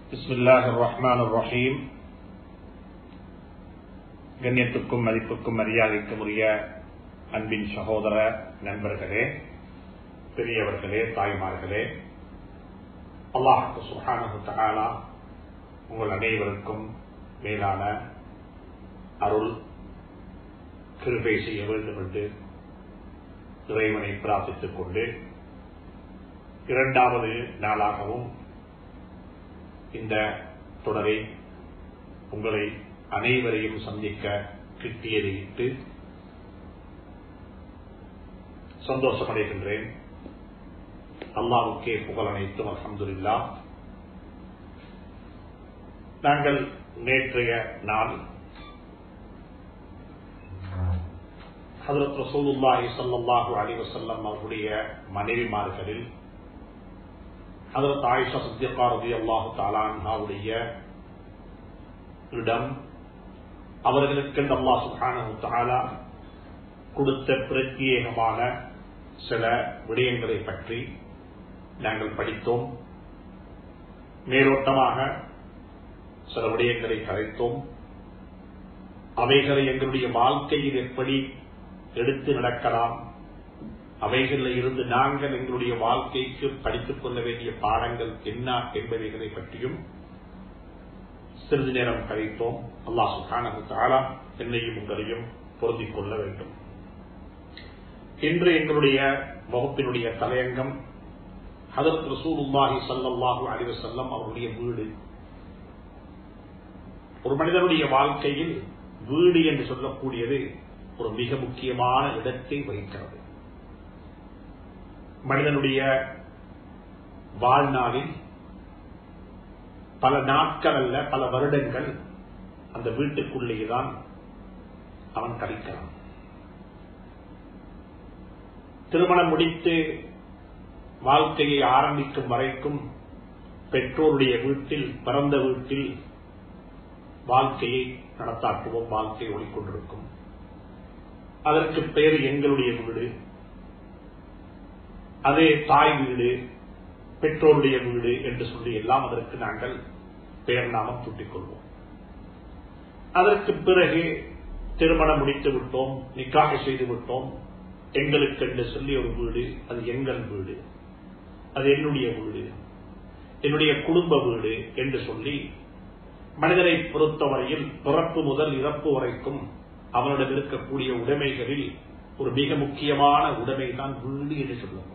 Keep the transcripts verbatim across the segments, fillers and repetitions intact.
பிஸ்மில்லாஹிர் ரஹ்மானிர் ரஹீம். கண்ணியத்துக்கும் மதிப்புக்கும் மரியாதைக்கும் உரிய அன்பின் சகோதர நண்பர்களே, பெரியவர்களே, தாய்மார்களே, அல்லாஹ் சுப்ஹானஹு வ தஆலா உங்கள் அனைவருக்கும் மேலான அருள் கிருபை செய்ய வேண்டும் என்று இறைவனை பிரார்த்தித்துக் கொண்டு இரண்டாவது நாளாகவும் இந்த தொடரை உங்களை அனைவரையும் சந்திக்க கிட்டியதையிட்டு சந்தோஷமடைகின்றேன். அல்லாஹ்வுக்கே புகழ் அனைத்தும் அல்ஹம்துலில்லாஹ். நாங்கள் நேற்றைய நாள் ஹஜ்ரத் ரசூலுல்லாஹி ஸல்லல்லாஹு அலைஹி வஸல்லம் அவருடைய மனைவிமார்களில் ஹஜ்ரத் ஆயிஷா சித்திகா ரலியல்லாஹு தஆலா அன்ஹாவுடைய இடம், அவர்களுக்கு அல்லாஹ் சுப்ஹானஹு வ தஆலா கொடுத்த பிரத்யேகமான சில விடயங்களை பற்றி நாங்கள் படித்தோம். மேலோட்டமாக சில விடயங்களை கரைத்தோம். அவைகளை எங்களுடைய வாழ்க்கையில் எப்படி எடுத்து நடக்கலாம், அவைகளில் இருந்து நாங்கள் எங்களுடைய வாழ்க்கைக்கு படித்துக் கொள்ள வேண்டிய பாடங்கள் என்ன என்பவைகளை பற்றியும் சிறிது நேரம் கழித்தோம். அல்லாஹ் சுப்ஹானஹு வ தஆலா என்னையும் உங்களையும் பொருந்திக் கொள்ள வேண்டும். இன்று எங்களுடைய வகுப்பினுடைய தலையங்கம் ஹஜ்ரத் ரசூலுல்லாஹி ஸல்லல்லாஹு அலைஹி வஸல்லம் அவருடைய வீடு. ஒரு மனிதனுடைய வாழ்க்கையில் வீடு என்று சொல்லக்கூடியது ஒரு மிக முக்கியமான இடத்தை வகிக்கிறது. மனிதனுடைய வாழ்நாளில் பல நாட்கள் அல்ல, பல வருடங்கள் அந்த வீட்டுக்குள்ளேதான் அவன் கழிக்கிறான். திருமணம் முடித்து வாழ்க்கையை ஆரம்பிக்கும் வரைக்கும் பெற்றோருடைய வீட்டில், பிறந்த வீட்டில் வாழ்க்கையை நடத்தாக்குவோம், வாழ்க்கை ஓடிக்கொண்டிருக்கும். அதற்கு பெயர் எங்களுடைய வீடு, அதே தாய் வீடு, பெற்றோருடைய வீடு என்று சொல்லி எல்லாம் அதற்கு நாங்கள் பெயர் நாமம் சூட்டிக் கொள்வோம். அதற்கு பிறகு திருமணம் முடித்து விட்டோம், நிக்காஹ் செய்து விட்டோம், எங்களுக்கு என்று சொல்லி ஒரு வீடு, அது எங்கள் வீடு, அது என்னுடைய வீடு, என்னுடைய குடும்ப வீடு என்று சொல்லி மனிதனை பொறுத்தவரையில் பிறப்பு முதல் இறப்பு வரைக்கும் அவனிடம் இருக்கக்கூடிய உடைமைகளில் ஒரு மிக முக்கியமான உடைமை தான் வீடு என்று சொல்லக்கூடியது.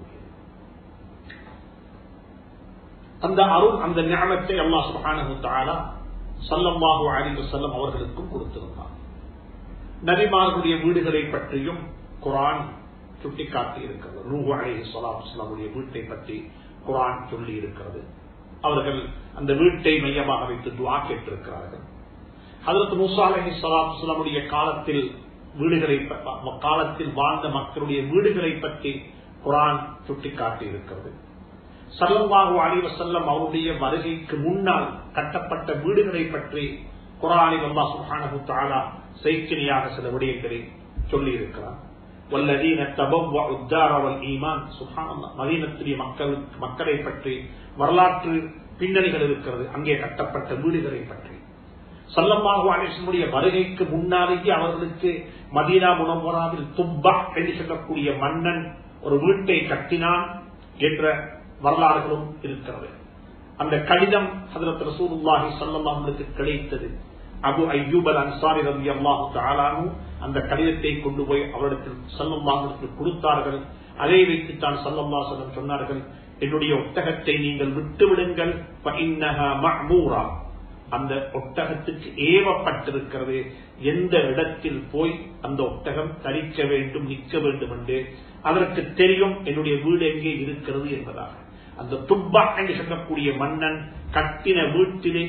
அந்த அருள், அந்த ஞானத்தை அல்லாஹ் சுப்ஹானஹு வ தஆலா ஸல்லல்லாஹு அலைஹி வஸல்லம் அவர்களுக்கும் கொடுத்திருந்தார். நபிமார்களுடைய வீடுகளை பற்றியும் குர்ஆன் சுட்டிக்காட்டி இருக்கிறது. நூஹ் அலைஹிஸ்ஸலாத்து வஸ்ஸலாமுடைய வீட்டை பற்றி குர்ஆன் சொல்லி இருக்கிறது. அவர்கள் அந்த வீட்டை மையமாக வைத்து துஆ கேட்டிருக்கிறார்கள். ஹஜ்ரத் மூஸா அலைஹிஸ்ஸலாத்து வஸ்ஸலாமுடைய காலத்தில் வீடுகளை காலத்தில் வாழ்ந்த மக்களுடைய வீடுகளை பற்றி குர்ஆன் சுட்டிக்காட்டி இருக்கிறது. ஸல்லல்லாஹு அலைஹி வஸல்லம் அவருடைய வருகைக்கு முன்னால் கட்டப்பட்ட வீடுகளை பற்றி குர்ஆனில் அல்லாஹ் சுப்ஹானஹு வ தஆலா செய்தியாக சில விடயங்களை சொல்லி இருக்கிறார். வல்லதீன தபவ்வஉ الدار والஈமான், சுப்ஹானல்லாஹ், மதீனத்துடைய மக்கள் மக்களை பற்றி வரலாற்று பின்னணிகள் இருக்கிறது. அங்கே கட்டப்பட்ட வீடுகளை பற்றி ஸல்லல்லாஹு அலைஹி வஸல்லம் வருகைக்கு முன்னாலேயே அவர்களுக்கு மதீனா முனவ்வராவில் துப்பா என்று சொல்லக்கூடிய மன்னன் ஒரு வீட்டை கட்டினான் என்ற வரலாறுகளும் இருக்கிறது. அந்த கடிதம் ஹஜ்ரத் ரசூலுல்லாஹி ஸல்லல்லாஹு அலைஹி வஸல்லம் கிடைத்தது. அபு அய்யூப் அல் அன்சாரி ரலியல்லாஹு தஆலா அன்ஹு அந்த கடிதத்தை கொண்டு போய் அவரிடத்தில் ஸல்லல்லாஹு அலைஹி வஸல்லம் கொடுத்தார்கள். அதை வைத்து தான் ஸல்லல்லாஹு அலைஹி வஸல்லம் சொன்னார்கள், என்னுடைய ஒட்டகத்தை நீங்கள் விட்டு விடுங்கள், ஃபஇன்னஹா மஅமூரா, அந்த ஒட்டகத்துக்கு ஏவப்பட்டிருக்கிறது, எந்த இடத்தில் போய் அந்த ஒட்டகம் தரிக்க வேண்டும், நிற்க வேண்டும் என்று அதற்கு தெரியும் என்னுடைய வீடு எங்கே இருக்கிறது என்பதாக. அந்த துப்பா என்று சொல்லக்கூடிய மன்னன் கட்டின வீட்டிலே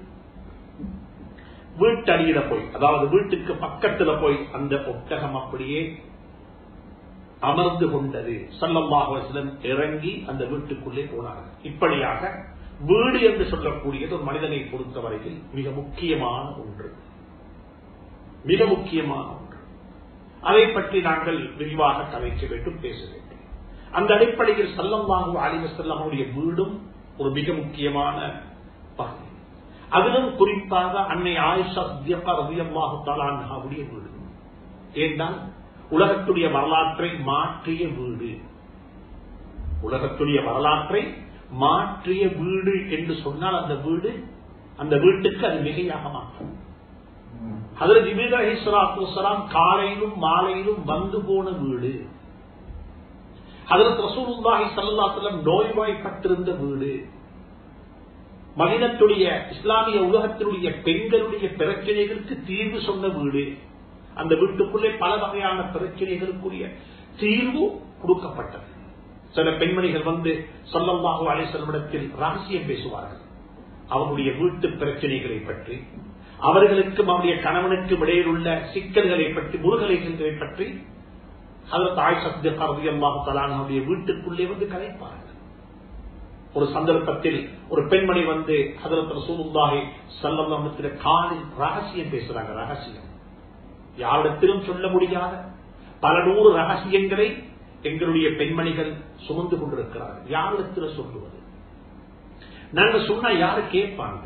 வீட்டடியில போய், அதாவது வீட்டுக்கு பக்கத்துல போய் அந்த ஒட்டகம் அப்படியே அமர்ந்து கொண்டது. ஸல்லல்லாஹு அலைஹி வஸல்லம் இறங்கி அந்த வீட்டுக்குள்ளே போனார்கள். இப்படியாக வீடு என்று சொல்லக்கூடியது ஒரு மனிதனை பொறுத்தவரையில் மிக முக்கியமான ஒன்று, மிக முக்கியமான ஒன்று. அதை பற்றி நாங்கள் விரிவாக கதைக்க வேண்டும், பேச வேண்டும். அந்த அடிப்படையில் ஸல்லல்லாஹு அலைஹி வஸல்லம் அவருடைய வீடும் ஒரு மிக முக்கியமான அதிலும் குறிப்பாக அன்னை ஆயிஷா ரலியல்லாஹு தஆலா அன்ஹாவுடைய வீடு. ஏனென்றால் உலகத்துடைய வரலாற்றை மாற்றிய வீடு, உலகத்துடைய வரலாற்றை மாற்றிய வீடு என்று சொன்னால் அந்த வீடு, அந்த வீட்டுக்கு அது மிகையாக மாற்றும். ஹஜ்ரத் ஜிப்ரீல் அலைஹிஸ்ஸலாத்து வஸ்ஸலாம் காலையிலும் மாலையிலும் வந்து போன வீடு. ஹஜ்ரத் ரசூலுல்லாஹி ஸல்லல்லாஹு அலைஹி வஸல்லம் நோய்வாய்ப்பட்டிருந்த வீடு. மனிதனுடைய இஸ்லாமிய உலகத்தினுடைய பெண்களுடைய பிரச்சனைகளுக்கு தீர்வு சொன்ன வீடு. அந்த வீட்டுக்குள்ளே பல வகையான பிரச்சனைகளுக்குரிய தீர்வு கொடுக்கப்பட்டது. சில பெண்மணிகள் வந்து ஸல்லல்லாஹு அலைஹி வஸல்லம் ரகசியம் பேசுவார்கள். அவருடைய வீட்டு பிரச்சனைகளை பற்றி, அவர்களுக்கும் அவருடைய கணவனுக்கும் இடையில் உள்ள சிக்கல்களை பற்றி, முருகலைகளை பற்றி ஹஜ்ரத் ஆயிஷா ரலியல்லாஹு தஆலா அன்ஹாவுடைய வீட்டுக்குள்ளே வந்து கலைப்பார்கள். ஒரு சந்தர்ப்பத்தில் ஒரு பெண்மணி வந்து ஹஜ்ரத் ரசூலுல்லாஹி ஸல்லல்லாஹு அலைஹி வஸல்லம் காலில் ரகசியம் பேசுறாங்க. ரகசியம் யாரிடத்திலும் சொல்ல முடியாத பல நூறு ரகசியங்களை எங்களுடைய பெண்மணிகள் சுமந்து கொண்டிருக்கிறார்கள். யாரிடத்தில் சொல்லுவது? நாங்க சொன்னா யாரு கேட்பாங்க?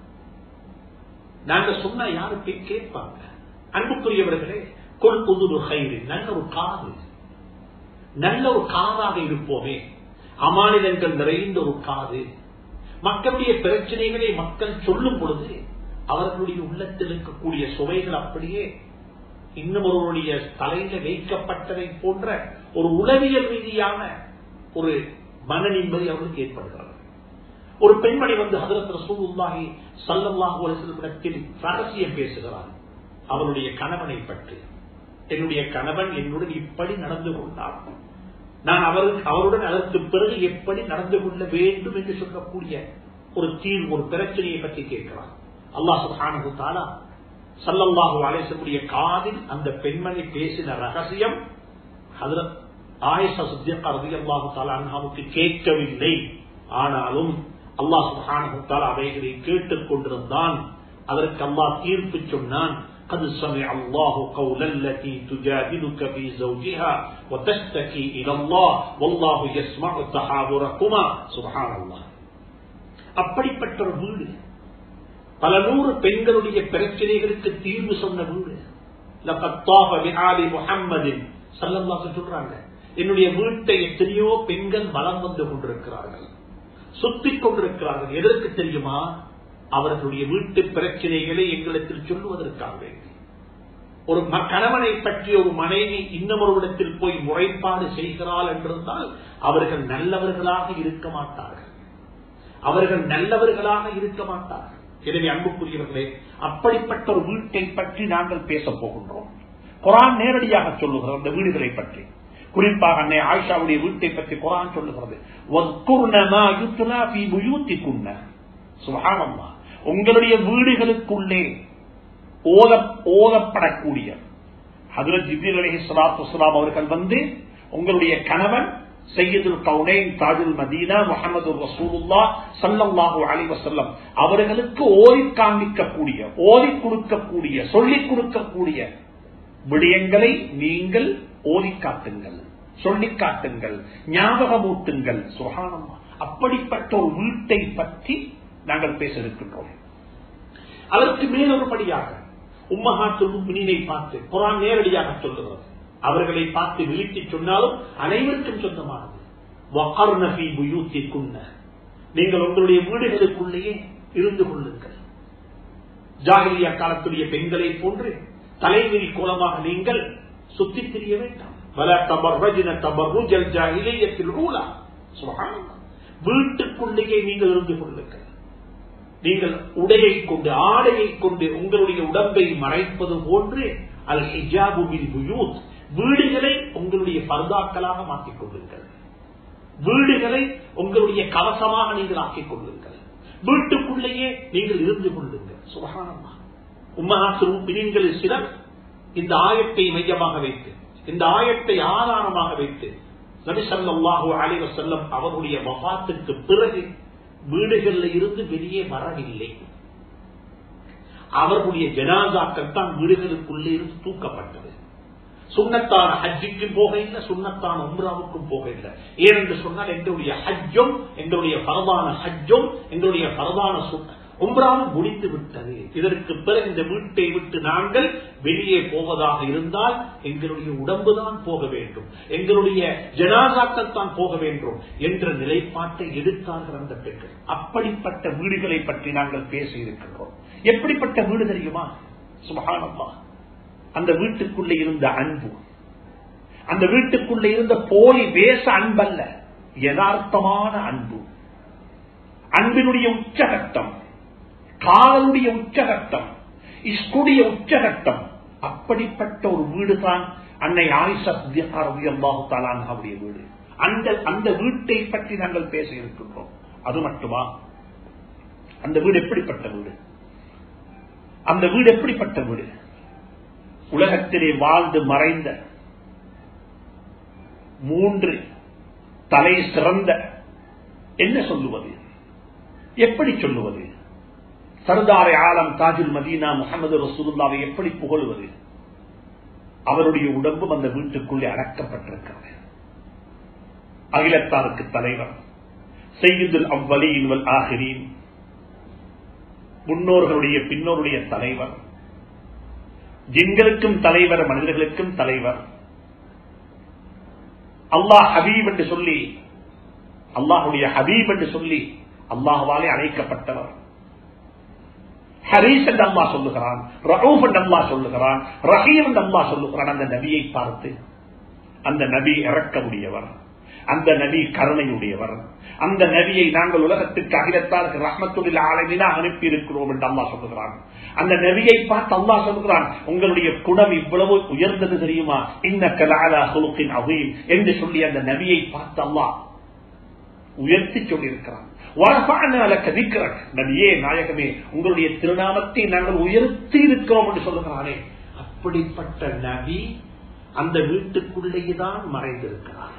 நாங்க சொன்னா யாரு கேட்பாங்க? அன்புக்குரியவர்களே, கொல் புதுரு ஹைரி, நல்ல ஒரு காது, நல்ல ஒரு காதாக இருப்போமே. அமானிதங்கள் நிறைந்த ஒரு காது. மக்களுடைய பிரச்சனைகளை மக்கள் சொல்லும் பொழுது அவர்களுடைய உள்ளத்தில் இருக்கக்கூடிய சுவைகள் அப்படியே இன்னும் ஒருவருடைய தலையில வைக்கப்பட்டதை போன்ற ஒரு உளவியல் ரீதியான ஒரு மன நிம்மதி அவர்களுக்கு ஏற்படுகிறது. ஒரு பெண்மணி வந்து ஹஜ்ரத் ரசூலுல்லாஹி ஸல்லல்லாஹு அலைஹி வஸல்லம் ரகசியம் பேசுகிறார் அவருடைய கணவனை பற்றி. என்னுடைய கணவன் என்னுடன் இப்படி நடந்து கொண்டார், நான் அவருக்கு அவருடன் அதற்கு பிறகு எப்படி நடந்து கொள்ள வேண்டும் என்று சொல்லக்கூடிய ஒரு தீர்வு, ஒரு பிரச்சனையை பற்றி கேட்கிறார். அல்லாஹ் சுப்ஹானஹு வ தஆலா ஸல்லல்லாஹு அலைஹி வஸல்லம் காதில் அந்த பெண்மணி பேசின ரகசியம் ஹஜ்ரத் ஆயிஷா சித்திகா ரலியல்லாஹு தஆலா அன்ஹாவுக்கு கேட்கவில்லை. ஆனாலும் அல்லாஹ் சுப்ஹானஹு வ தஆலா அவைகளை கேட்டுக் கொண்டிருந்தான். அதற்கு அல்லாஹ் தீர்ப்பு சொன்னான். قد سمع الله قول التي تجادلك في زوجها وتشتكي الى الله والله يسمع تحاوركما. سبحان الله. அப்படிப்பட்ட ஒரு வீடு, பல நூறு பெண்களுடைய பிரச்சனைகளுக்கு தீர்வு சொன்ன வீடு. لقد طاف بآل محمد صلى الله عليه وسلم சொல்றாங்க, என்னுடைய வீட்டை எத்தனையோ பெண்கள் வலம் வந்து கொண்டிருக்கிறார்கள், சுத்திக் கொண்டிருக்கிறார்கள். எதற்கு தெரியுமா? அவர்களுடைய வீட்டு பிரச்சனைகளை எங்களிடத்தில் சொல்லுவதற்காக. ஒரு கணவனை பற்றி ஒரு மனைவி இன்னமொருவிடத்தில் போய் முறைப்பாடு செய்கிறாள் என்றிருந்தால் அவர்கள் நல்லவர்களாக இருக்க மாட்டார்கள், அவர்கள் நல்லவர்களாக இருக்க மாட்டார்கள். எனவே அன்புக்குரியவர்களே, அப்படிப்பட்ட ஒரு வீட்டை பற்றி நாங்கள் பேச போகின்றோம். குர்ஆன் நேரடியாக சொல்லுகிறது அந்த வீடுகளை பற்றி. குறிப்பாக அன்னை ஆயிஷாவுடைய வீட்டை பற்றி குர்ஆன் சொல்லுகிறது. சுப்ஹானல்லாஹ். உங்களுடைய வீடுகளுக்குள்ளே ஓதப்படக்கூடிய ஹஜ்ரத் ஜிப்ரீல் அலைஹிஸ்ஸலாத்து வஸ்ஸலாம் அவர்கள் வந்து உங்களுடைய கணவன் சையதுல் கௌனைன் தாஜுல் மதீனா முஹம்மது ரசூலுல்லாஹ் ஸல்லல்லாஹு அலைஹி வஸல்லம் அவர்களுக்கு ஓதி காண்பிக்கக்கூடிய, ஓதி கொடுக்கக்கூடிய, சொல்லிக் கொடுக்கக்கூடிய விடயங்களை நீங்கள் ஓதி காட்டுங்கள், சொல்லிக் காட்டுங்கள், ஞாபகமூட்டுங்கள். சுப்ஹானல்லாஹ். அப்படிப்பட்ட ஒரு வீட்டை பற்றி நாங்கள் பேச இருக்கின்றோம். அதற்கு மேலொருபடியாக உம்மஹாத்துல் முஃமினீனை பார்த்து குர்ஆன் நேரடியாக சொல்லுகிறது. அவர்களை பார்த்து விழித்து சொன்னாலும் அனைவருக்கும் சொந்தமானது. வகர்ன ஃபீ புயூத்திகுன்ன, நீங்கள் உங்களுடைய வீடுகளுக்குள்ளேயே இருந்து கொள்ளுங்கள். ஜாஹிலியா காலத்துடைய பெண்களை போன்று தலைவிரி கோலமாக நீங்கள் சுத்தித் திரிய வேண்டாம். வலா தபர்ரஜ்ன தபர்ருஜல் ஜாஹிலிய்யத்தில் ஊலா. சுப்ஹானல்லாஹ். வீட்டுக்குள்ளேயே நீங்கள் இருந்து கொள்ளுங்கள். நீங்கள் உடையை கொண்டு, ஆடையை கொண்டு உங்களுடைய உடம்பை மறைப்பது போன்று அல் ஹிஜாபு பில் புயூத், வீடுகளை உங்களுடைய பர்தாக்களாக மாற்றிக் கொள்ளுங்கள், வீடுகளை உங்களுடைய கவசமாக நீங்கள் ஆக்கிக் கொள்ளுங்கள், வீட்டுக்குள்ளேயே நீங்கள் இருந்து கொள்ளுங்கள். சுப்ஹானல்லாஹ். உம்மஹாத்துல் முஃமினீன்களில் சிலர் இந்த ஆயத்தை மையமாக வைத்து, இந்த ஆயத்தை ஆதாரமாக வைத்து நபி ஸல்லல்லாஹு அலைஹி வஸல்லம் அவருடைய வஃபாத்துக்கு பிறகு வீடுகளில் இருந்து வெளியே வரவில்லை. அவர்களுடைய ஜனாசாக்கள் தான் வீடுகளுக்குள்ளே இருந்து தூக்கப்பட்டது. சுன்னத்தான ஹஜ்ஜுக்கும் போக இல்லை, சுன்னத்தான உம்ராவுக்கும் போக இல்லை. ஏனென்று சொன்னால் எங்களுடைய ஹஜ்ஜும் எங்களுடைய பரவான ஹஜ்ஜும் எங்களுடைய பரவான உம்ராவும் முடித்து விட்டது. இதற்கு பிறகு இந்த வீட்டை விட்டு நாங்கள் வெளியே போவதாக இருந்தால் எங்களுடைய உடம்பு தான் போக வேண்டும், எங்களுடைய ஜனாசாக்கள் தான் போக வேண்டும் என்ற நிலைப்பாட்டை எடுத்தார்கள் அந்த பெண்கள். அப்படிப்பட்ட வீடுகளை பற்றி நாங்கள் பேசி இருக்கின்றோம். எப்படிப்பட்ட வீடு தெரியுமா? சுப்ஹானல்லாஹ். அந்த வீட்டுக்குள்ளே இருந்த அன்பு, அந்த வீட்டுக்குள்ளே இருந்த போலி வேஷ அன்பல்ல, யதார்த்தமான அன்பு, அன்பினுடைய உச்சகட்டம், காதலுடைய உச்சகட்டம், இஷ்குடைய உச்சகட்டம். அப்படிப்பட்ட ஒரு வீடுதான் அன்னை ஆயிஷா ரலியல்லாஹு தஆலா அன்ஹாவுடைய வீடு. அந்த அந்த வீட்டை பற்றி நாங்கள் பேச இருக்கின்றோம். அது மட்டுமா? அந்த வீடு எப்படிப்பட்ட வீடு? அந்த வீடு எப்படிப்பட்ட வீடு? உலகத்திலே வாழ்ந்து மறைந்த மூன்று தலை சிறந்த, என்ன சொல்லுவது, எப்படி சொல்லுவது, சர்தார் ஆலம் தாஜுல் மதீனா முஹம்மது ரசூலுல்லாஹ்வை எப்படி புகழுவது? அவருடைய உடம்பும் அந்த வீட்டுக்குள்ளே அடக்கப்பட்டிருக்கிறது. அகிலத்தாருக்கு தலைவர், சையதுல் அவ்வலீன் வல் ஆகிரீன், முன்னோர்களுடைய பின்னோருடைய தலைவர், ஜின்களுக்கும் தலைவர், மனிதர்களுக்கும் தலைவர், அல்லாஹ் ஹபீப் என்று சொல்லி, அல்லாஹுடைய ஹபீப் என்று சொல்லி அல்லாஹ்வாலே அழைக்கப்பட்டவர். ஹரீஸ் என்று அல்லாஹ் சொல்லுகிறான், ரഊஃப் என்று அல்லாஹ் சொல்லுகிறான், ரஹீம் என்று அல்லாஹ் சொல்லுகிறான். அந்த நபியை பார்த்து, அந்த நபி இறக்கமுடையவர், அந்த நபி கருணையுடையவர், அந்த நபியை நாங்கள் உலகத்திற்கு அகிலத்தாருக்கு ரஹ்மத்துல் ஆலமீனா அனுப்பி இருக்கிறோம் என்று அல்லாஹ் சொல்லுகிறான். அந்த நபியை பார்த்து அல்லாஹ் சொல்லுகிறான், உங்களுடைய குணம் இவ்வளவு உயர்ந்தது தெரியுமா, இன்னக லஅலா ஹுலுகின் அதீம் என்று சொல்லி அந்த நபியை பார்த்து அல்லாஹ் உயர்த்தி சொல்லியிருக்கிறான். வரஃபஅனா லக திக்ரக், நபியே நாயகமே உங்களுடைய திருநாமத்தை நாங்கள் உயர்த்தி இருக்கிறோம் என்று சொல்லுகிறானே. அப்படிப்பட்ட நபி அந்த வீட்டுக்குள்ளேதான் மறைந்திருக்கிறார்,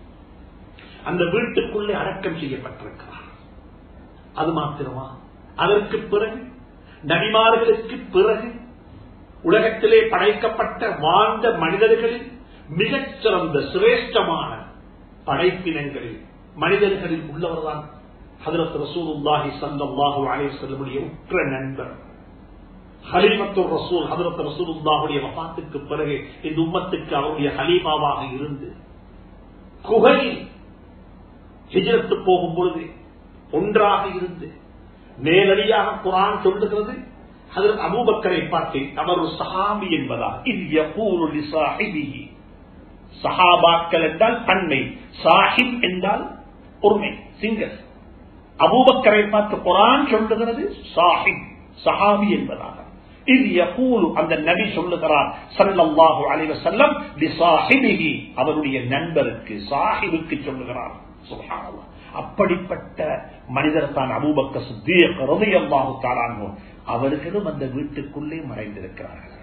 அந்த வீட்டுக்குள்ளே அடக்கம் செய்யப்பட்டிருக்கிறார். அது மாத்திரமா? அதற்கு பிறகு நபிமார்களுக்கு பிறகு உலகத்திலே படைக்கப்பட்ட வாழ்ந்த மனிதர்களில் மிகச்சிறந்த சிரேஷ்டமான படைப்பினங்களில் மனிதர்களில் உள்ளவர்தான் ஹஜ்ரத் ரசூலுல்லாஹி ஸல்லல்லாஹு அலைஹி வஸல்லம் உடைய உற்ற நண்பர், ஹலீஃபத்துர் ரசூல். ஹஜ்ரத் ரசூலுல்லாஹுடைய வஃபாத்துக்கு பிறகு இந்த உம்மத்துக்கு அவருடைய ஹலீஃபாவாக இருந்து குகையில் ஹிஜ்ரத்து போகும் பொழுது ஒன்றாக இருந்து மேலடியாக குர்ஆன் சொல்லுகிறது, ஹஜ்ரத் அபூபக்கரை பார்த்து அவர் ஒரு சஹாபி என்பதா, இஸ் யகூலு லிஸாஹிபிஹி, சஹாபாக்கள் என்றால் பன்மை, சாஹிப் என்றால் ஒருமை, சிங்கர். அபூபக்கரை பார்த்து குர்ஆன் சொல்லுகிறது சாஹிப், சஹாபி என்பதாக. இஸ் யகூலு, அந்த நபி சொல்லுகிறார் ஸல்லல்லாஹு அலைஹி வஸல்லம் லிஸாஹிபிஹி, அவருடைய நண்பருக்கு, சாஹிபுக்கு சொல்லுகிறார். சுப்ஹானல்லாஹ். அப்படிப்பட்ட மனிதர் தான் அபூபக்கர் சித்தீக் ரலியல்லாஹு தஆலா அன்ஹு. அவர்களும் அந்த வீட்டுக்குள்ளே மறைந்திருக்கிறார்கள்.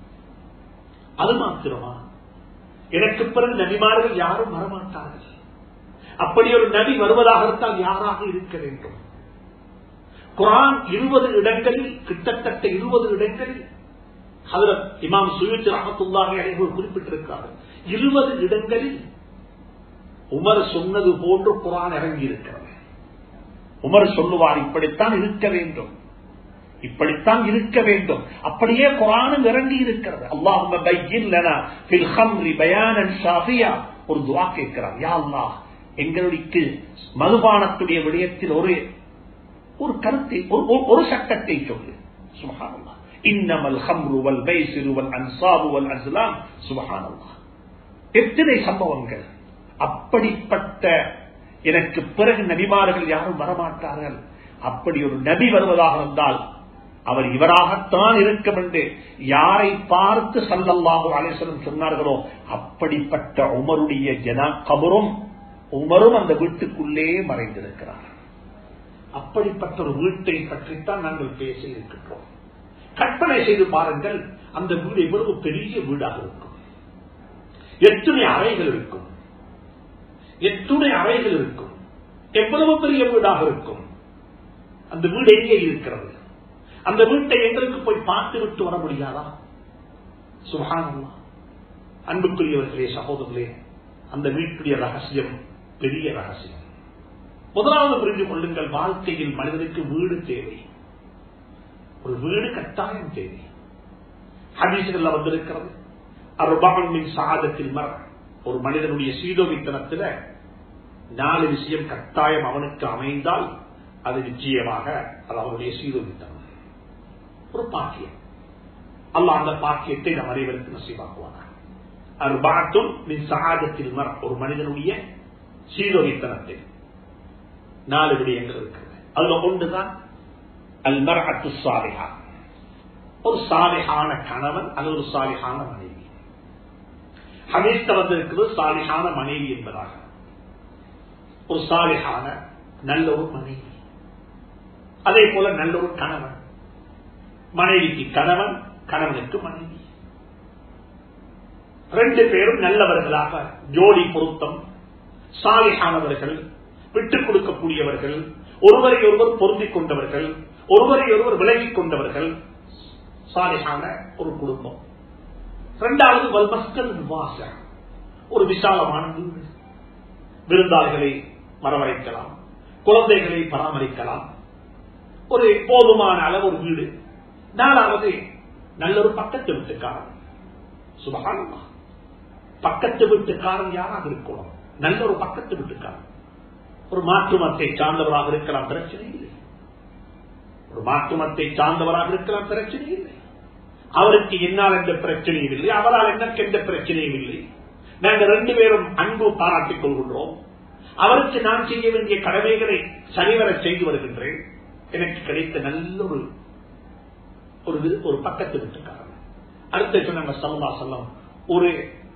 அது மாத்திரமா? எனக்கு பிறகு நபிமார்கள் யாரும் வரமாட்டார்கள். அப்படி ஒரு நபி வருவதாக இருந்தால் யாராக இருக்க வேண்டும்? குர்ஆன் இருபது இடங்களில், கிட்டத்தட்ட இருபது இடங்களில் ஹஜ்ரத் இமாம் சுயூத்தி ரஹ்மத்துல்லாஹி அலைஹி குறிப்பிட்டிருக்கிறார்கள். இருபது இடங்களில் உமர் சொன்னது போன்று குர்ஆன் இறங்கி இருக்கிறது. உமர் சொல்லுவார், இப்படித்தான் இருக்க வேண்டும், இப்படித்தான் இருக்க வேண்டும். அப்படியே குர்ஆனும் இறங்கி இருக்கிறது. அல்லாஹும்ம பய்யின் லனா ஃபில் ஹம்ரி பயானன் ஷாஃபியா, ஒரு துஆ கேட்கிறார், யா அல்லாஹ் எங்களுக்கு மதுபானத்துடைய விடயத்தில் ஒரு ஒரு கருத்தை, ஒரு சட்டத்தை சொல்லு. சுப்ஹானல்லாஹ். இன்னமல் ஹம்ரு வல் மைசிரு வல் அன்சாபு வல் அஸ்லாம். சுப்ஹானல்லாஹ். எத்தனை சம்பவங்கள்! அப்படிப்பட்ட எனக்கு பிறகு நபிமார்கள் யாரும் வரமாட்டார்கள். அப்படி ஒரு நபி வருவதாக இருந்தால் அவர் இவராகத்தான் இருக்கும் என்று யாரை பார்த்து ஸல்லல்லாஹு அலைஹி வஸல்லம் சொன்னார்களோ அப்படிப்பட்ட உமருடைய ஜனா கபரும், உமரும் அந்த வீட்டுக்குள்ளே மறைந்திருக்கிறார். அப்படிப்பட்ட ஒரு வீட்டை பற்றித்தான் நாங்கள் பேச இருக்கின்றோம். கற்பனை செய்து பாருங்கள், அந்த வீடு எவ்வளவு பெரிய வீடாக இருக்கும், எத்தனை அறைகள் இருக்கும், எத்துணை அறைகள் இருக்கும், எவ்வளவு பெரிய வீடாக இருக்கும். அந்த வீடு எங்கே இருக்கிறது? அந்த வீட்டை எங்களுக்கு போய் பார்த்து விட்டு வர முடியாதா? சுப்ஹானல்லாஹ். அன்புக்குரியவர்களே, சகோதரர்களே, அந்த வீட்டுடைய ரகசியம் பெரிய ரகசியம். முதலாவது புரிந்து கொள்ளுங்கள், வாழ்க்கையில் மனிதனுக்கு வீடு தேவை. ஒரு வீடு கட்டாயம் தேவை. ஹதீஸ்கள்ல வந்திருக்கிறது, அர்பஅன் மின் ஸஆதத்தில் மர், ஒரு மனிதனுடைய சீதோவித்தனத்தில் நாலு விஷயம் கட்டாயம் அவனுக்கு அமைந்தால் அது நிச்சயமாக அது அவனுடைய சீதோவித்தனம், ஒரு பாக்கியம். அல்லாஹ் அந்த பாக்கியத்தை நம் அனைவருக்கு நசீபாக்குவானாக. அர்பஅத்துன் மின் ஸஆதத்தில் மர், ஒரு மனிதனுடைய சீதோவித்தனத்தில் நாலு விடயங்கள் இருக்கிறது. அதுல ஒன்றுதான் அல் மர்அத்து ஸாலிஹா, ஒரு சாலிஹான கணவன் அல்லது ஒரு சாலிஹான மனைவி. ஹதீஸ்ல வந்திருக்கிறது சாலிஹான மனைவி என்பதாக. ஒரு சாலிஹான நல்ல ஒரு மனைவி, அதே போல நல்ல ஒரு கணவன், மனைவிக்கு கணவன், கணவனுக்கு மனைவி, ரெண்டு பேரும் நல்லவர்களாக ஜோடி பொருத்தம், சாலிஹானவர்கள், விட்டுக் கொடுக்கக்கூடியவர்கள், ஒருவரை ஒருவர் பொருந்திக் கொண்டவர்கள், ஒருவரை ஒருவர் விலகிக் கொண்டவர்கள், சாலிஹான ஒரு குடும்பம். இரண்டாவது வல்மஸ்கல் வாச, ஒரு விசாலமான வீடு, விருந்தாளிகளை வரவழைக்கலாம், குழந்தைகளை பராமரிக்கலாம், ஒரு போதுமான அளவு ஒரு வீடு. நாலாவது நல்ல ஒரு பக்கத்து வீட்டுக்காரன். சுபஹானல்லாஹ், பக்கத்து வீட்டுக்காரன் யாராக இருக்கணும்? நல்ல ஒரு பக்கத்து வீட்டுக்காரன். ஒரு மாற்று மதத்தை சார்ந்தவராக இருக்கலாம், பிரச்சனை இல்லை. ஒரு மாற்று மதத்தை சார்ந்தவராக இருக்கலாம், பிரச்சனை இல்லை. அவருக்கு என்னால் எந்த பிரச்சனையும் இல்லை, அவரால் எனக்கு எந்த பிரச்சனையும் இல்லை. நாங்கள் ரெண்டு பேரும் அன்பு பாராட்டிக் கொள்கின்றோம். அவருக்கு நான் செய்ய வேண்டிய கடமைகளை சரிவர செய்து வருகின்றேன். எனக்கு கிடைத்த நல்ல ஒரு ஒரு பக்கத்து வீட்டுக்காரன். அடுத்த சொன்னாங்க ஸல்லல்லாஹு அலைஹி வஸல்லம், ஒரு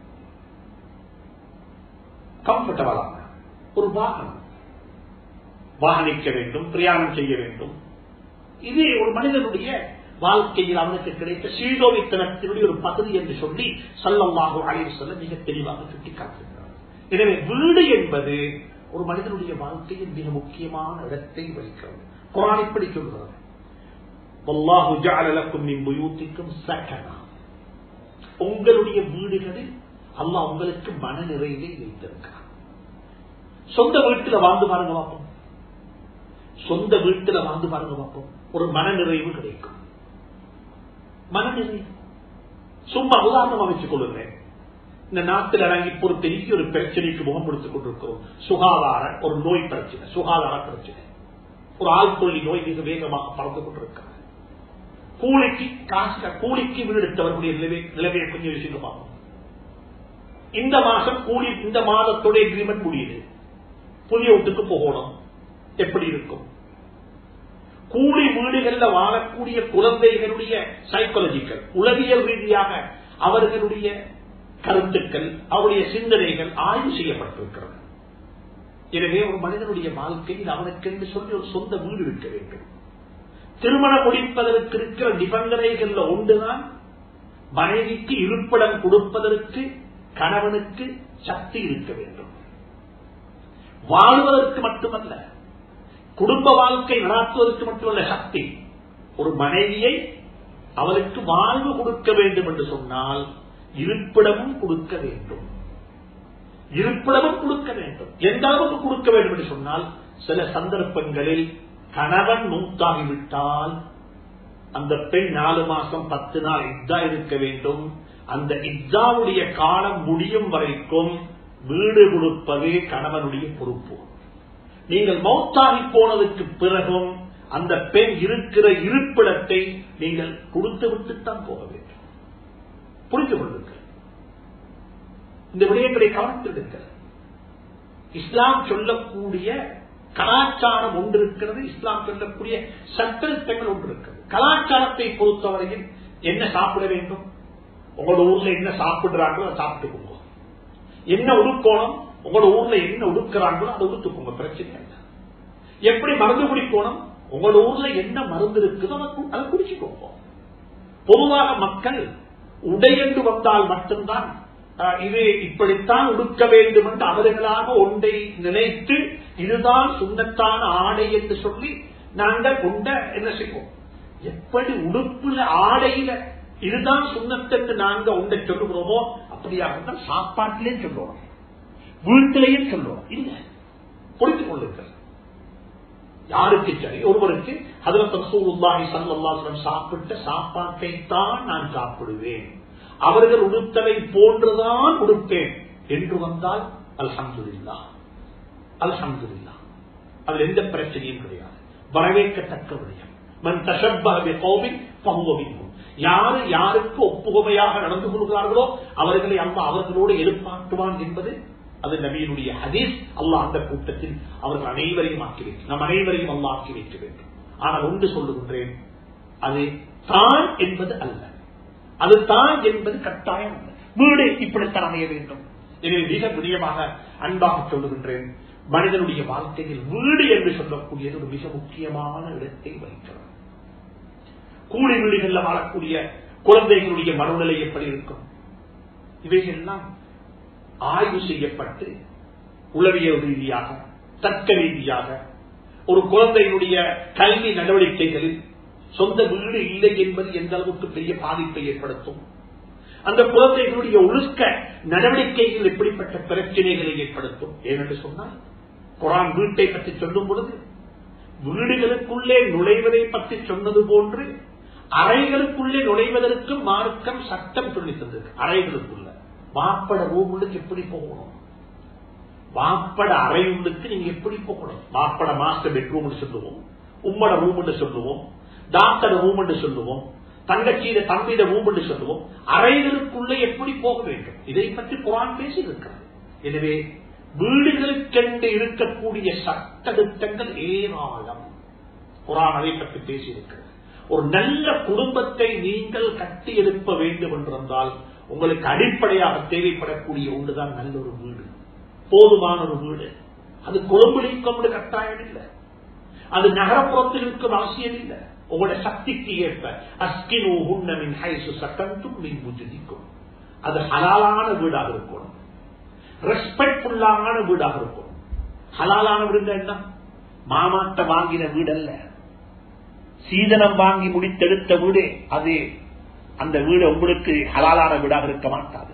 கம்ஃபர்டபிளான ஒரு வாகனம் வாகனிக்க வேண்டும், பிரயாணம் செய்ய வேண்டும். இது ஒரு மனிதனுடைய வாழ்க்கையில் அவனுக்கு கிடைத்த சீதோவித்தனத்தினுடைய ஒரு பகுதி என்று சொல்லி ஸல்லல்லாஹு அலைஹி வஸல்லம் மிக தெளிவாக சுட்டிக்காட்டுகிறார். எனவே வீடு என்பது ஒரு மனிதனுடைய வாழ்க்கையில் மிக முக்கியமான இடத்தை வகிக்கிறது. குர்ஆன் இப்படி சொல்கிறது, வல்லாஹு ஜஅல லக்கும் மின் புயூத்திக்கும் ஸகனா, உங்களுடைய வீடுகளில் அல்லாஹ் உங்களுக்கு மன நிறைவை வைத்திருக்கிறார். சொந்த வீட்டில் வாழ்ந்து பாருங்க பார்ப்போம், சொந்த வீட்டில் வாழ்ந்து பாருங்க பார்ப்போம், ஒரு மன நிறைவு கிடைக்கும். மனநிறை சும்மா உதாரணம் அமைச்சுக் கொள்ளுங்கள். இந்த நாட்டில் இறங்கி பொறுத்தெனிக்கு ஒரு பிரச்சனைக்கு முகம் கொடுத்துக் கொண்டிருக்கிறோம். சுகாதார ஒரு நோய் பிரச்சனை, சுகாதார பிரச்சனை, ஒரு ஆள்கொல்லி நோய் மிக வேகமாக பறந்து கொண்டிருக்கிறது. கூலிக்கு காசு, கூலிக்கு வீடெடுத்தவர்களுடைய நிலைமை நிலைமையை கொஞ்சம் விஷயம் பார்ப்போம். இந்த மாசம் கூலி, இந்த மாதத்துடைய அக்ரிமெண்ட் முடியுது, புதிய வீட்டுக்கு போகணும், எப்படி இருக்கும்? கூலி வீடுகள்ல வாழக்கூடிய குழந்தைகளுடைய சைக்காலஜிக்கல், உளவியல் ரீதியாக அவர்களுடைய கருத்துக்கள், அவருடைய சிந்தனைகள் ஆய்வு செய்யப்பட்டிருக்கிறது. எனவே ஒரு மனிதனுடைய வாழ்க்கையில் அவனுக்கு என்று சொல்லி ஒரு சொந்த வீடு இருக்க வேண்டும். திருமணம் முடிப்பதற்கு இருக்கிற நிபந்தனைகள் ஒன்றுதான், மனைவிக்கு இருப்பிடம் கொடுப்பதற்கு கணவனுக்கு சக்தி இருக்க வேண்டும். வாழ்வதற்கு மட்டுமல்ல, குடும்ப வாழ்க்கை நடத்துவதற்கு மட்டுமல்ல சக்தி. ஒரு மனைவியை அவளுக்கு வாழ்வு கொடுக்க வேண்டும் என்று சொன்னால் இருப்பிடமும் கொடுக்க வேண்டும். இருப்பிடமும் கொடுக்க வேண்டும். எந்த அளவுக்கு கொடுக்க வேண்டும் என்று சொன்னால், சில சந்தர்ப்பங்களில் கணவன் மூத்தாகிவிட்டால் அந்த பெண் நாலு மாசம் பத்து நாள் இத்தா இருக்க வேண்டும். அந்த இத்தாவுடைய காலம் முடியும் வரைக்கும் வீடு கொடுப்பது கணவனுடைய பொறுப்பு. நீங்கள் மௌத்தாகி போனதுக்கு பிறகும் அந்த பெண் இருக்கிற இருப்பிடத்தை நீங்கள் கொடுத்து விட்டுத்தான் போக வேண்டும். புரிந்து கொள்ளுங்கள், இந்த விடயங்களை கவனித்திருக்கிறது. இஸ்லாம் சொல்லக்கூடிய கலாச்சாரம் ஒன்று இருக்கிறது, இஸ்லாம் சொல்லக்கூடிய சட்டங்கள் ஒன்று இருக்கிறது. கலாச்சாரத்தை பொறுத்தவரையில் என்ன சாப்பிட வேண்டும், உங்களோட ஊர்ல என்ன சாப்பிடுறாங்களோ அதை சாப்பிட்டு போங்க. என்ன உடுக்கோணும், உங்களோட ஊர்ல என்ன உடுக்கிறாங்களோ அதை உடுத்துக்கோங்க, பிரச்சனை இல்லை. எப்படி மருந்து குடிக்கணும், உங்களோட ஊர்ல என்ன மருந்து இருக்குதோ அதை குடிச்சுக்கோங்க. பொதுவாக மக்கள் உடையென்று வந்தால் மட்டும்தான் இது இப்படித்தான் உடுக்க வேண்டும் என்று அவர்களாக ஒன்றை நினைத்து இதுதான் சுண்ணத்தான ஆடை என்று சொல்லி நாங்கள் உண்ட என்ன செய்வோம். எப்படி உடுப்புல ஆடையில இதுதான் சுண்ணத்து நாங்க உண்டை சொல்லுகிறோமோ அப்படியாக இருந்தால் சாப்பாட்டிலேயும் சொல்லுவோம், வீட்டிலேயும் சொல்லுவோம். இல்ல, பொறுத்துக் கொள்ளுங்கள். யாருக்கு சரி, ஒருவருக்கு ஹஜ்ரத் ரசூலுல்லாஹி ஸல்லல்லாஹு அலைஹி வஸல்லம் சாப்பிட்ட சாப்பாட்டை தான் நான் சாப்பிடுவேன், அவர்கள் உடுத்தலை போன்றுதான் உடுப்பேன் என்று வந்தால் அல்ஹம்துலில்லாஹ், அல்ஹம்துலில்லாஹ், அதில் எந்த பிரச்சனையும் கிடையாது. வரவேற்கத்தக்க விடயம். மன் தஷப்பஹ பிகௌமின் ஃபஹுவ மின்ஹும். யாரு யாருக்கு ஒப்புகமையாக நடந்து கொள்கிறார்களோ அவர்களை அல்லாஹ் அவர்களோடு எழுப்பாட்டுவான் என்பது அது நபியினுடைய ஹதீஸ். அல்லாஹ் அந்த கூட்டத்தில் அவர்கள் அனைவரையும் ஆக்கி வைக்க, நம் அனைவரையும் அல்லாஹ் ஆக்கி வைக்க வேண்டும். ஆனால் ஒன்று சொல்லுகின்றேன், அது தான் என்பது அல்ல, அது தான் என்பது கட்டாயம் அல்ல. வீடு இப்படித்தான் அமைய வேண்டும். எனவே மிக பிரியமாக அன்பாக சொல்லுகின்றேன், மனிதனுடைய வாழ்க்கையில் வீடு என்று சொல்லக்கூடியது ஒரு மிக முக்கியமான இடத்தை வகிக்கிறது. கூலி வீடுகளில் வாழக்கூடிய குழந்தைகளுடைய மனநிலை எப்படி இருக்கும்? இவைகள்லாம் ஆய்வு செய்யப்பட்டு உளவியல் ரீதியாக, தர்க்க ரீதியாக ஒரு குழந்தையினுடைய கல்வி நடவடிக்கைகளில் சொந்த வீடு இல்லை என்பது எந்த அளவுக்கு பெரிய பாதிப்பை ஏற்படுத்தும், அந்த குழந்தைகளுடைய ஒழுக்க நடவடிக்கைகள் எப்படிப்பட்ட பிரச்சனைகளை ஏற்படுத்தும். ஏனென்று சொன்னால் குர்ஆன் வீட்டை பற்றி சொல்லும் பொழுது வீடுகளுக்குள்ளே நுழைவதை பற்றி சொன்னது போன்று அறைகளுக்குள்ளே நுழைவதற்கு மார்க்கம் சட்டம் சொல்லி தந்தது. அறைகளுக்குள்ள வாப்பட ரூம் உள்ளுக்கு எப்படி போகணும், வாப்பட அறை உள்ளுக்கு நீங்க எப்படி போகணும். வாப்பட மாஸ்டர் பெட்ரூம் சொல்லுவோம், உம்மட ரூம் சொல்லுவோம், டாக்டர் ரூம் சொல்லுவோம், தங்கச்சியிட தம்பியிட ரூம் சொல்லுவோம். அறைகளுக்குள்ளே எப்படி போக வேண்டும், இதை பற்றி குர்ஆன் பேசி இருக்கிறது. எனவே வீடுகளுக்கென்று இருக்கக்கூடிய சட்டத்திட்டங்கள் ஏராளம். குர்ஆன் அதை பற்றி பேசி இருக்கிறது. ஒரு நல்ல குடும்பத்தை நீங்கள் கட்டி எழுப்ப வேண்டும் என்றிருந்தால் உங்களுக்கு அடிப்படையாக தேவைப்படக்கூடிய ஒன்றுதான் நல்ல ஒரு வீடு, போதுமான ஒரு வீடு. அது கொழும்புலிக்கும் கட்டாயம் இல்லை, அது நகரப்புறத்தில் இருக்கும் அவசியம் இல்லை. உங்களுடைய சக்திக்கு ஏற்ப அஸ்கினு ஹுன்ன மின் ஹைசு சகன்தும் மின் புஜ்திக்கும், அது ஹலாலான வீடாக இருக்கணும், ரெஸ்பெக்ட்ஃபுல்லான வீடாக இருக்கணும். ஹலாலான வீடு என்ன? மாமாட்ட வாங்கின வீடு அல்ல, சீதனம் வாங்கி முடித்தெடுத்த வீடு. அது அந்த வீடு உங்களுக்கு ஹலாலான வீடாக இருக்க மாட்டாது.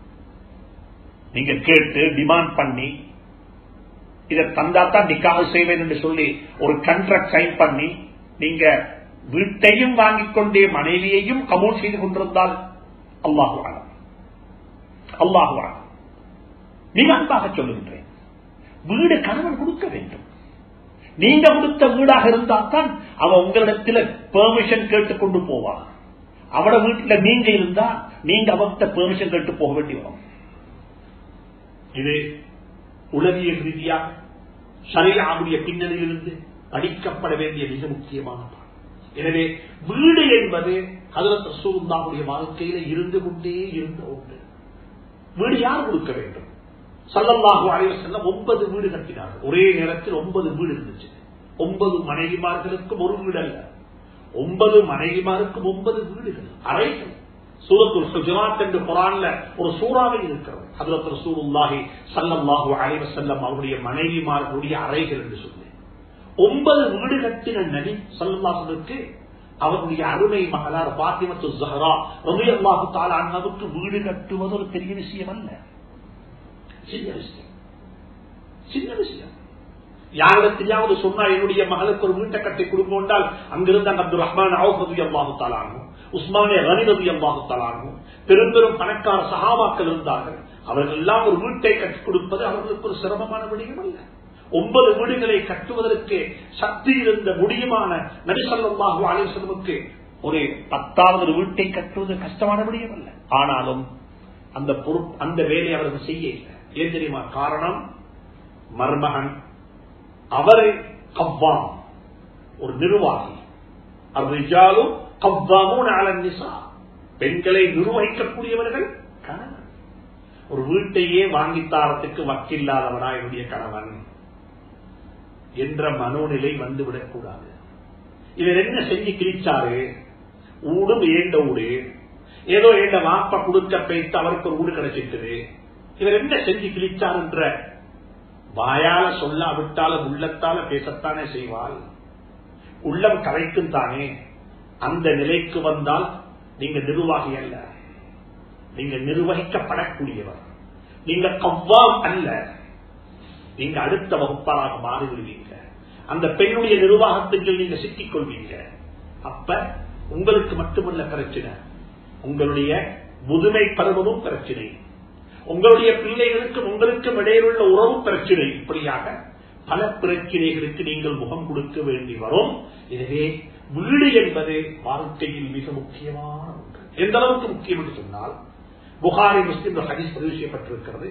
நீங்க கேட்டு டிமாண்ட் பண்ணி இதை தந்தாத்தான் நிக்காஹ் செய்வேன் என்று சொல்லி ஒரு கான்ட்ராக்ட் சைன் பண்ணி நீங்க வீட்டையும் வாங்கிக் கொண்டே மனைவியையும் கபூல் செய்து கொண்டிருந்தால் அல்லாஹு அலம், அல்லாஹு அலம். மிக அன்பாக சொல்லுகின்றேன், வீடு கணவன் கொடுக்க வேண்டும். நீங்க கொடுத்த வீடாக இருந்தால் தான் அவன் உங்களிடத்தில் பெர்மிஷன் கேட்டுக்கொண்டு போவான். அவட வீட்டுல நீங்க இருந்தா நீங்க அவர்கிட்ட பெர்மிஷன் கேட்டு போக வேண்டி வரும். இது உளவியல் ரீதியாக ஷரீஅத்துடைய பின்னணியிலிருந்து படிக்கப்பட வேண்டிய மிக முக்கியமான பாடம். எனவே வீடு என்பது ஹஜ்ரத் ரசூலுல்லாஹுடைய வாழ்க்கையில இருந்து கொண்டே இருந்த ஒன்று. வீடு யார் கொடுக்க வேண்டும்? ஸல்லல்லாஹு அலைஹி வஸல்லம் ஒன்பது வீடு கட்டினார்கள். ஒரே நேரத்தில் ஒன்பது வீடு இருந்துச்சு. ஒன்பது மனைவிமார்களுக்கும் ஒரு வீடு அல்ல, ஒன்பது மனைவிமாருக்கும் ஒன்பது வீடுகள், அறைகள். சூரத்துல் ஹுஜராத் என்று குர்ஆன்ல ஒரு சூறாவே இருக்கிறது. ஹஜ்ரத் ரசூலுல்லாஹி ஸல்லல்லாஹு அலைஹி வஸல்லம் அவருடைய மனைவிமார்களுடைய அறைகள் என்று சொல்லி ஒன்பது வீடு கட்டின நபி ஸல்லல்லாஹு அலைஹி வஸல்லம் அவருடைய அருமை மகளார் பாத்திமத்து ஸஹ்ரா ரலியல்லாஹு தஆலா அன்ஹாவுக்கு வீடு கட்டுவது ஒரு பெரிய விஷயம் அல்ல, சின்ன விஷயம், சின்ன விஷயம். யாரிடத்திலாவது சொன்னா என்னுடைய மகளுக்கு ஒரு வீட்டை கட்டி கொடுப்போம் என்றால் அங்கிருந்த அப்துல் ரஹ்மான் அவுஃப் ரலியல்லாஹு தஆலா அன்ஹு, உஸ்மானே கனி ரலியல்லாஹு தஆலா அன்ஹு, பெரும் பெரும் பணக்கார சஹாபாக்கள் இருந்தார்கள். அவர்கள் எல்லாம் ஒரு வீட்டை கட்டி கொடுப்பது அவர்களுக்கு ஒரு சிரமமான விடயம் அல்ல. ஒன்பது வீடுகளை கட்டுவதற்கு சக்தி இருந்த முடியுமான நபி ஸல்லல்லாஹு அலைஹி வஸல்லமுக்கு ஒரு பத்தாவது வீட்டை கட்டுவது கஷ்டமான விடயம் அல்ல. ஆனாலும் அந்த பொறுப்பு அந்த வேலையை அவர்கள் செய்ய இல்லை. ஏன் தெரியுமா? காரணம், மர்மகன் அவரை கவ்வாம், ஒரு நிர்வாகி. அர்ரிஜாலு கவ்வாமூன அலன் நிஸா, பெண்களை நிர்வகிக்கக்கூடியவர்கள் கணவன். ஒரு வீட்டையே வாங்கித்தாரத்துக்கு வக்கில்லாதவனா என்னுடைய கணவன் என்ற மனோநிலை வந்துவிடக் கூடாது. இவர் என்ன செஞ்சு கிழிச்சாரு? ஊடும் ஏண்ட ஊடு, ஏதோ ஏண்ட வாப்ப கொடுக்க பேத்து அவருக்கு ஒரு ஊடு கிடைச்சிட்டு இவர் என்ன செஞ்சு கிழிச்சார் என்ற வாயால சொல்லாவிட்டாலும் உள்ளத்தால பேசத்தானே செய்வாள். உள்ளம் கரைக்கும் தானே. அந்த நிலைக்கு வந்தால் நீங்க நிர்வாகி அல்ல, நீங்க நிர்வகிக்கப்படக்கூடியவர். நீங்க கவ்வாம் அல்ல, நீங்க அடுத்த வகுப்பாளாக மாறிவிடுவீங்க. அந்த பெண்ணுடைய நிர்வாகத்துக்கு நீங்க சிக்கிக் கொள்வீங்க. அப்ப உங்களுக்கு மட்டுமல்ல பிரச்சனை, உங்களுடைய முதுமை பருவமும் பிரச்சனை, உங்களுடைய பிள்ளைகளுக்கும் உங்களுக்கும் இடையிலுள்ள உறவும் பிரச்சனை. இப்படியாக பல பிரச்சனைகளுக்கு நீங்கள் முகம் கொடுக்க வேண்டி வரும். எனவே வீடு என்பது வாழ்க்கையில் மிக முக்கியமான ஒன்று. எந்த அளவுக்கு முக்கியம் என்று சொன்னால், புகாரி முஸ்லிம் ஹதீஸ் பதிவு செய்யப்பட்டிருக்கிறது.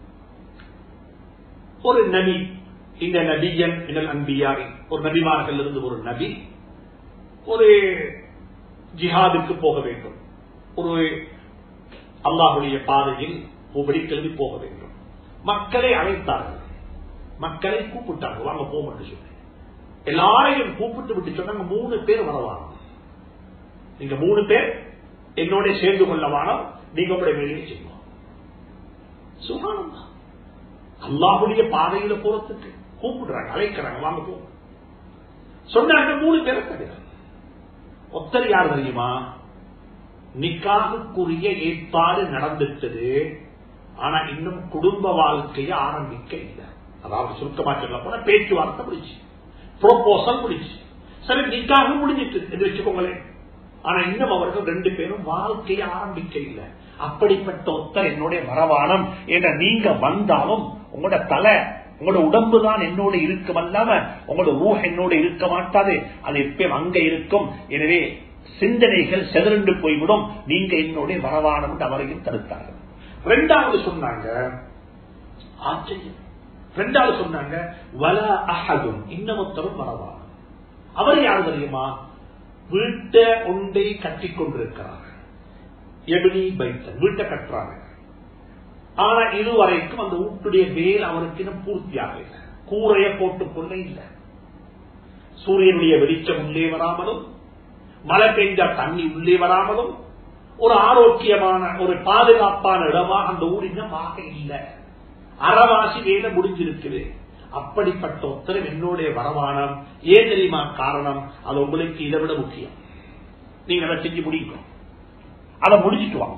ஒரு நபி, இந்த நபியன் மினல் அன்பியாரி, ஒரு நபிமார்கள் இருந்து ஒரு நபி ஒரு ஜிஹாதுக்கு போக வேண்டும், ஒரு அல்லாஹுடைய பாதையில் ஒவ்வொரு கிளம்பி போக வேண்டும். மக்களை அழைத்தார்கள், மக்களை கூப்பிட்டார்கள், வாங்க போக மட்டும் சொல்லி எல்லாரையும் கூப்பிட்டு விட்டு சொன்னாங்க, மூணு பேர் வரவாங்க, நீங்க மூணு பேர் என்னோட சேர்ந்து கொள்ளவானோ, நீங்க உங்களுடைய வேலையை செய்வோம். சுப்ஹானல்லாஹ், அல்லாஹுடைய பாதையில போறதுக்கு கூப்பிடுறாங்க, அழைக்கிறாங்க, வாங்க போ சொன்னாங்க. மூணு பேரை தவிர ஒத்தர் யார் தெரியுமா? நிக்காகுக்குரிய ஏற்பாடு நடந்துட்டது, ஆனா இன்னும் குடும்ப வாழ்க்கையை ஆரம்பிக்க இல்லை. அதாவது சுருக்கமா சொல்ல போனா பேச்சுவார்த்தை முடிச்சு, ப்ரோபோசல் முடிச்சு, சரி நிக்காக முடிஞ்சிட்டு என்று வச்சுக்கோங்களேன். ஆனா இன்னும் அவர்கள் ரெண்டு பேரும் வாழ்க்கையை ஆரம்பிக்க இல்லை. அப்படிப்பட்ட ஒத்தர் என்னுடைய வரவானம் என்ற நீங்க வந்தாலும் உங்களோட தலை உங்களோட உடம்பு தான் என்னோட இருக்கும், அல்லாம உங்களோட ரூஹ் என்னோட இருக்க மாட்டாது, அது எப்பயும் அங்க இருக்கும். எனவே சிந்தனைகள் செதறண்டு போய்விடும், நீங்க என்னோட வரவானம் அவரையும் தடுத்தார்கள். ரெண்டாவது சொன்னாங்க ஆச்சரியம், ரெண்டாவது சொன்னாங்க வல அஹதும், இன்னமொத்தரும் வரவானம். அவர் யார் தெரியுமா? வீட்டை ஒன்றை கட்டி கொண்டிருக்கிறார், எபினி பைத்தன், வீட்டை கட்டுறாங்க. ஆனா இதுவரைக்கும் அந்த வீட்டுடைய வேல் அவருக்கு இன்னும் பூர்த்தியாக இல்லை, கூரைய போட்டுக்கொள்ள இல்லை. சூரியனுடைய வெளிச்சம் உள்ளே வராமலும், மழை பெய்த தண்ணி உள்ளே வராமலும், ஒரு ஆரோக்கியமான ஒரு பாதுகாப்பான இடமா அந்த ஊர் இன்னும் ஆக இல்லை. அறவாசி வேலை முடிஞ்சிருக்குது. அப்படிப்பட்ட ஒருத்தர் என்னுடைய வரவானம். ஏன் தெரியுமா காரணம்? அது உங்களுக்கு இதை விட முக்கியம். நீங்க அதை செஞ்சு முடிக்கணும், அதை முடிச்சுட்டு வாங்க.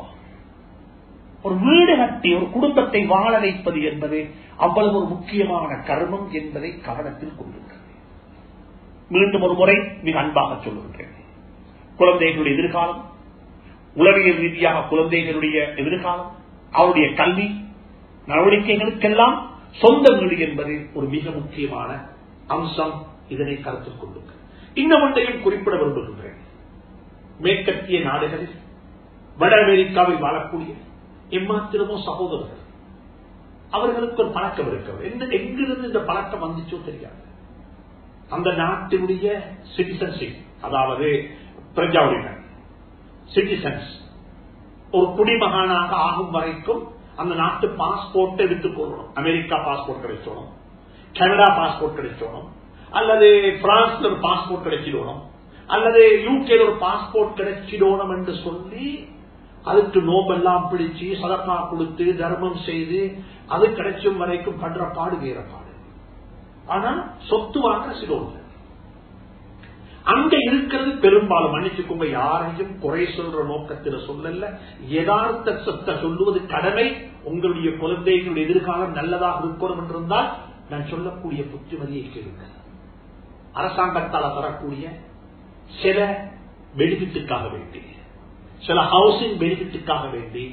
ஒரு வீடு கட்டி ஒரு குடும்பத்தை வாழ வைப்பது என்பது அவ்வளவு ஒரு முக்கியமான கர்மம் என்பதை கவனத்தில் கொண்டிருக்கிறது. மீண்டும் ஒரு முறை மிக அன்பாக சொல்லுகின்றேன், குழந்தைகளுடைய எதிர்காலம், உளவியல் ரீதியாக குழந்தைகளுடைய எதிர்காலம், அவருடைய கல்வி நடவடிக்கைகளுக்கெல்லாம் சொந்த வீடு என்பது ஒரு மிக முக்கியமான அம்சம். இதனை கருத்தில் கொள்ளுங்க. இன்னும் ஒன்றையும் குறிப்பிட விரும்புகின்றேன். மேற்கத்திய நாடுகளில், வட அமெரிக்காவில் வாழக்கூடிய எம்மாத்திரமோ சகோதரர்கள், அவர்களுக்கு ஒரு பழக்கம் இருக்கிறது. எங்கிருந்து இந்த பழக்கம் வந்துச்சோ தெரியாது. அந்த நாட்டினுடைய சிட்டிசன்ஷிப், அதாவது பிரஜா உரிமை, சிட்டிசன்ஸ், ஒரு குடிமகனாக ஆகும் வரைக்கும் அந்த நாட்டு பாஸ்போர்ட் எடுத்துக் கொள்ளணும். அமெரிக்கா பாஸ்போர்ட் கிடைச்சோணும், கனடா பாஸ்போர்ட் கிடைச்சோணும், அல்லது பிரான்ஸ்ல ஒரு பாஸ்போர்ட் கிடைச்சிடணும், அல்லது யூகே ஒரு பாஸ்போர்ட் கிடைச்சிடணும் என்று சொல்லி அதுக்கு நோபெல்லாம் பிடிச்சு சதப்பா கொடுத்து தர்மம் செய்து அது கிடைச்சும் வரைக்கும் பண்ற பாடு வேற பாடு. ஆனா சொத்து வாங்க சிலோன்ல அங்க இருக்கிறது பெரும்பாலும், மன்னிச்சுக்கோங்க, யாரையும் குறை சொல்ற நோக்கத்தில் சொல்லல, யதார்த்த சொத்தை சொல்லுவது கடமை. உங்களுடைய குழந்தைகளுடைய எதிர்காலம் நல்லதாக இருக்கணும் என்றிருந்தால் நான் சொல்லக்கூடிய புத்திமதியை கேளுங்க. அரசாங்கத்தால் தரக்கூடிய சில பெனிஃபிட்டுக்காக வேண்டி, சில ஹவுசிங் பெனிஃபிட்டுக்காக வேண்டி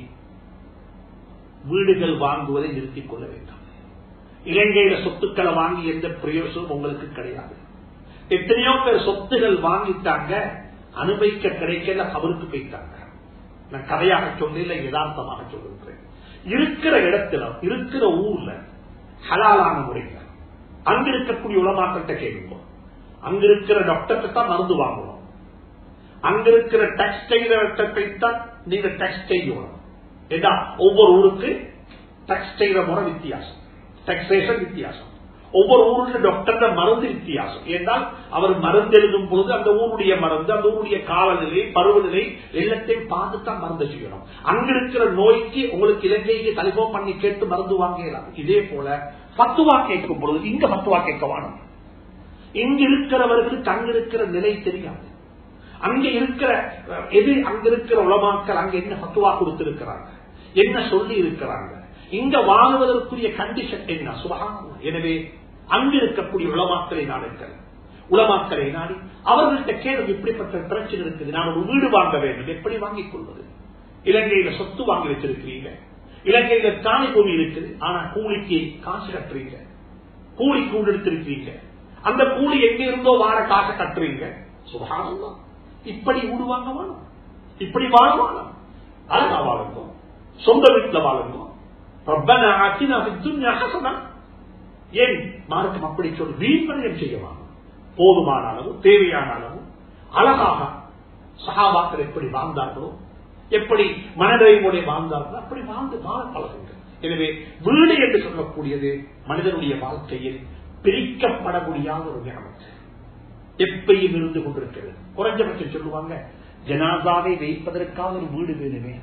வீடுகள் வாங்குவதை நிறுத்திக் கொள்ள வேண்டும். இலங்கையில சொத்துக்களை வாங்கி எந்த பிரயோசனம் உங்களுக்கு கிடையாது. எத்தனையோ பேர் சொத்துகள் வாங்கிட்டாங்க, அனுபவிக்க கிடைக்கல, அவருக்கு போயிட்டாங்க. நான் கதையாக சொல்லல, யதார்த்தமாக சொல்லுகிறேன். இருக்கிற இடத்துல, இருக்கிற ஊர்ல ஹலாலான முறையில் அங்க இருக்கக்கூடிய உலமாக்கிட்ட கேட்கும், அங்க இருக்கிற டாக்டர்கிட்ட தான் மருந்து வாங்கணும், அங்க இருக்கிற டெக்ஸ்டைலை தான் நீங்க டெக்ஸ் செய்யணும். ஏதா ஒவ்வொரு ஊருக்கு டெக்ஸ்டைல முறை வித்தியாசம், டெக்ஸேஷன் வித்தியாசம், ஒவ்வொரு ஊருடைய டாக்டர் மருந்து வித்தியாசம். ஏன்னால் அவர் மருந்து எழுதும் பொழுது அந்த ஊருடைய மருந்து, அந்த ஊருடைய காலநிலை, பருவநிலை எல்லாத்தையும் பார்த்துதான் மருந்து செய்யணும். அங்க இருக்கிற நோய்க்கு உங்களுக்கு இலங்கைக்கு டெலிபோன் பண்ணி கேட்டு மருந்து வாங்கலாம். இதே போல பத்துவா கேட்கும் பொழுது இங்க பத்துவா கேட்க வேணும். இங்க இருக்கிறவர்களுக்கு அங்க இருக்கிற நிலை தெரியாது. அங்க இருக்கிற எது, அங்க இருக்கிற உலமாக்கள் அங்க என்ன பத்துவா கொடுத்திருக்கிறாங்க, என்ன சொல்லி இருக்கிறாங்க, இங்க வாழுவதற்குரிய கண்டிஷன் என்ன, சுபஹானல்லாஹ். எனவே அங்கு இருக்கக்கூடிய உலமாக்களை நாடுங்கள், உலமாக்களை நாடி அவர்கள்ட்ட கேள்வி, இப்படிப்பட்ட பிரச்சனை இருக்குது, நான் ஒரு வீடு வாங்க வேண்டும், எப்படி வாங்கிக் கொள்வது? இலங்கையில சொத்து வாங்கி வச்சிருக்கிறீங்க, இலங்கையில காணி பூமி இருக்குது, ஆனா கூலிக்கு காசு கட்டுறீங்க, கூலி கூண்டு எடுத்திருக்கீங்க, அந்த கூலி எங்க இருந்தோ வார காசை கட்டுறீங்க. சுபஹானல்லாஹ். இப்படி வீடு வாங்க வேணும், இப்படி வாழ வேணும், அழகா வாழுங்க, சொந்த வீட்டில் வாழுங்க. ரப்பனா ஆத்தினா ஃபித் துன்யா ஹஸனா. ஏன் மார்க்கம் அப்படி சொல்லி வீண்வரையம் செய்யலாம்? போதுமான அளவு, தேவையான அளவு அழகாக சஹாபாக்கள் எப்படி வாழ்ந்தார்களோ, எப்படி மனதைமுடைய வாழ்ந்தார்களோ அப்படி வாழ்ந்து வாழ பழகுங்கள். எனவே வீடு என்று சொல்லக்கூடியது மனிதனுடைய வாழ்க்கையில் பிரிக்கப்பட முடியாத ஒரு ஞாபகம், எப்பையும் இருந்து கொண்டிருக்கிறது. குறைஞ்சபட்சம் சொல்லுவாங்க, ஜனாதாவை வைப்பதற்காக ஒரு வீடு வேணுமே,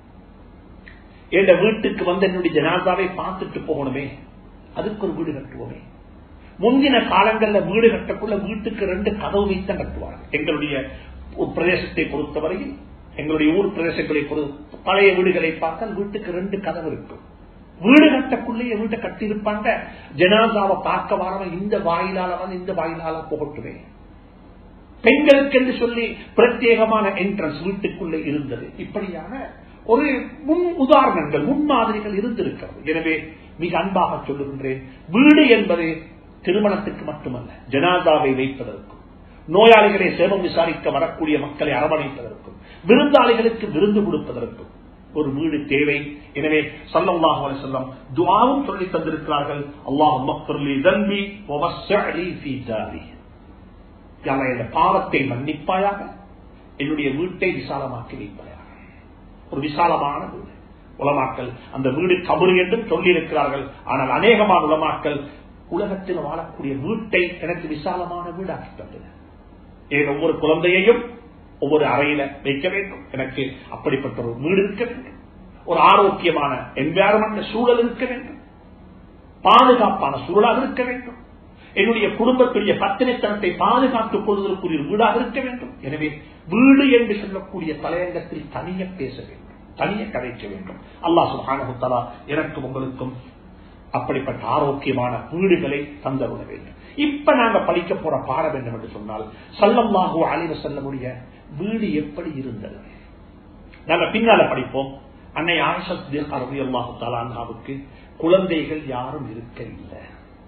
என் வீட்டுக்கு வந்து என்னுடைய ஜனாதாவை பார்த்துட்டு போகணுமே, அதுக்கு ஒரு வீடு கட்டுவோமே. முந்தின காலங்களில் வீடு கட்டக்குள்ள வீட்டுக்கு ரெண்டு கதவு வைத்தான் கட்டுவார்கள். எங்களுடைய பிரதேசத்தை பொறுத்தவரையில், எங்களுடைய ஊர் பிரதேசங்களை பழைய வீடுகளை பார்த்தால் வீட்டுக்கு ரெண்டு கதவு இருக்கும். வீடு கட்டக்குள்ளேயே வீட்டை கட்டியிருப்பாங்க, ஜனாதாவை பார்க்க வரவன் இந்த வாயிலால வந்து இந்த வாயிலால போகட்டுமே. பெண்களுக்கு என்று சொல்லி பிரத்யேகமான என்ட்ரன்ஸ் வீட்டுக்குள்ளே இருந்தது. இப்படியான ஒரு முன் உதாரணங்கள், முன்மாதிரிகள் இருந்திருக்கிறது. எனவே மிக அன்பாக சொல்லுகின்றேன், வீடு என்பது திருமணத்துக்கு மட்டுமல்ல, ஜனாதாவை வைப்பதற்கும், நோயாளிகளை சேவம் விசாரிக்க வரக்கூடிய மக்களை அரவணைப்பதற்கும், விருந்தாளிகளுக்கு விருந்து கொடுப்பதற்கும் ஒரு வீடு தேவை. எனவே ஸல்லல்லாஹு அலைஹி வஸல்லம் துஆவும் சொல்லி தந்திருக்கிறார்கள், அல்லாஹும்ம க்ஃபிர்லி தன்பி வவஸ்ஸிலி ஃபீ தாரி. யா அல்லாஹ், இந்த பாவத்தை மன்னிப்பாயாக, என்னுடைய வீட்டை விசாலமாக்கி வைப்பாயாக. ஒரு விசாலமான வீடு. உலமாக்கள் அந்த வீடு கபர் என்றும் சொல்லி இருக்கிறார்கள். ஆனால் அநேகமான உலமாக்கள் உலகத்தில் வாழக்கூடிய வீட்டை எனக்கு விசாலமான வீடாக்கி தந்தது. ஏன் ஒவ்வொரு குழந்தையையும் ஒவ்வொரு அறையில வைக்க வேண்டும், எனக்கு அப்படிப்பட்ட ஒரு வீடு இருக்க வேண்டும், ஒரு ஆரோக்கியமான என்வாரன்மெண்ட் சூழல் இருக்க வேண்டும், பாதுகாப்பான சூழலாக இருக்க வேண்டும், என்னுடைய குடும்பத்துடைய பத்தினித்தனத்தை பாதுகாத்துக் கொள்வதற்குரிய வீடாக இருக்க வேண்டும். எனவே வீடு என்று சொல்லக்கூடிய தலையங்கத்தில் தனிய பேச வேண்டும், தனிய கதைக்க வேண்டும். அல்லாஹ் சுப்ஹானஹு வ தஆலா எனக்கும் உங்களுக்கும் அப்படிப்பட்ட ஆரோக்கியமான வீடுகளை தந்தருள வேண்டும். இப்ப நாங்க படிக்க போற பாடம் என்ன என்று சொன்னால், ஸல்லல்லாஹு அலைஹி வஸல்லமுடைய வீடு எப்படி இருந்தது. நாங்க பின்னால படிப்போம். அன்னை ஆயிஷா ரலியல்லாஹு தஆலா அன்ஹாவுக்கு குழந்தைகள் யாரும் இருக்க இல்லை,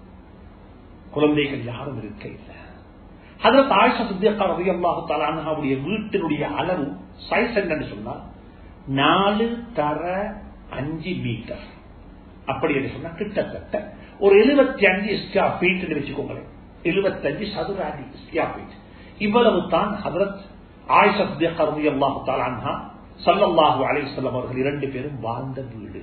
குழந்தைகள் யாரும் இருக்க இல்லை. ஹஜ்ரத் ஆயிஷா ரலியல்லாஹு தஆலா அன்ஹாவுடைய வீட்டினுடைய அளவு சைஸ் என்னன்னு சொன்னால் நாலு தர அஞ்சு மீட்டர். அப்படி என்று சொன்னா கிட்டத்தட்ட ஒரு எழுபத்தி அஞ்சு ஸ்கொயர் ஃபீட் வச்சுக்கோங்களேன், எழுபத்தி அஞ்சு சதுர அடி ஸ்கொயர் ஃபீட். இவ்வளவு தான் ஹஜ்ரத் ஆயிஷா ரலியல்லாஹு தஆலா அன்ஹா ஸல்லல்லாஹு அலைஹி வஸல்லம் அவர்கள் இரண்டு பேரும் வாழ்ந்த வீடு.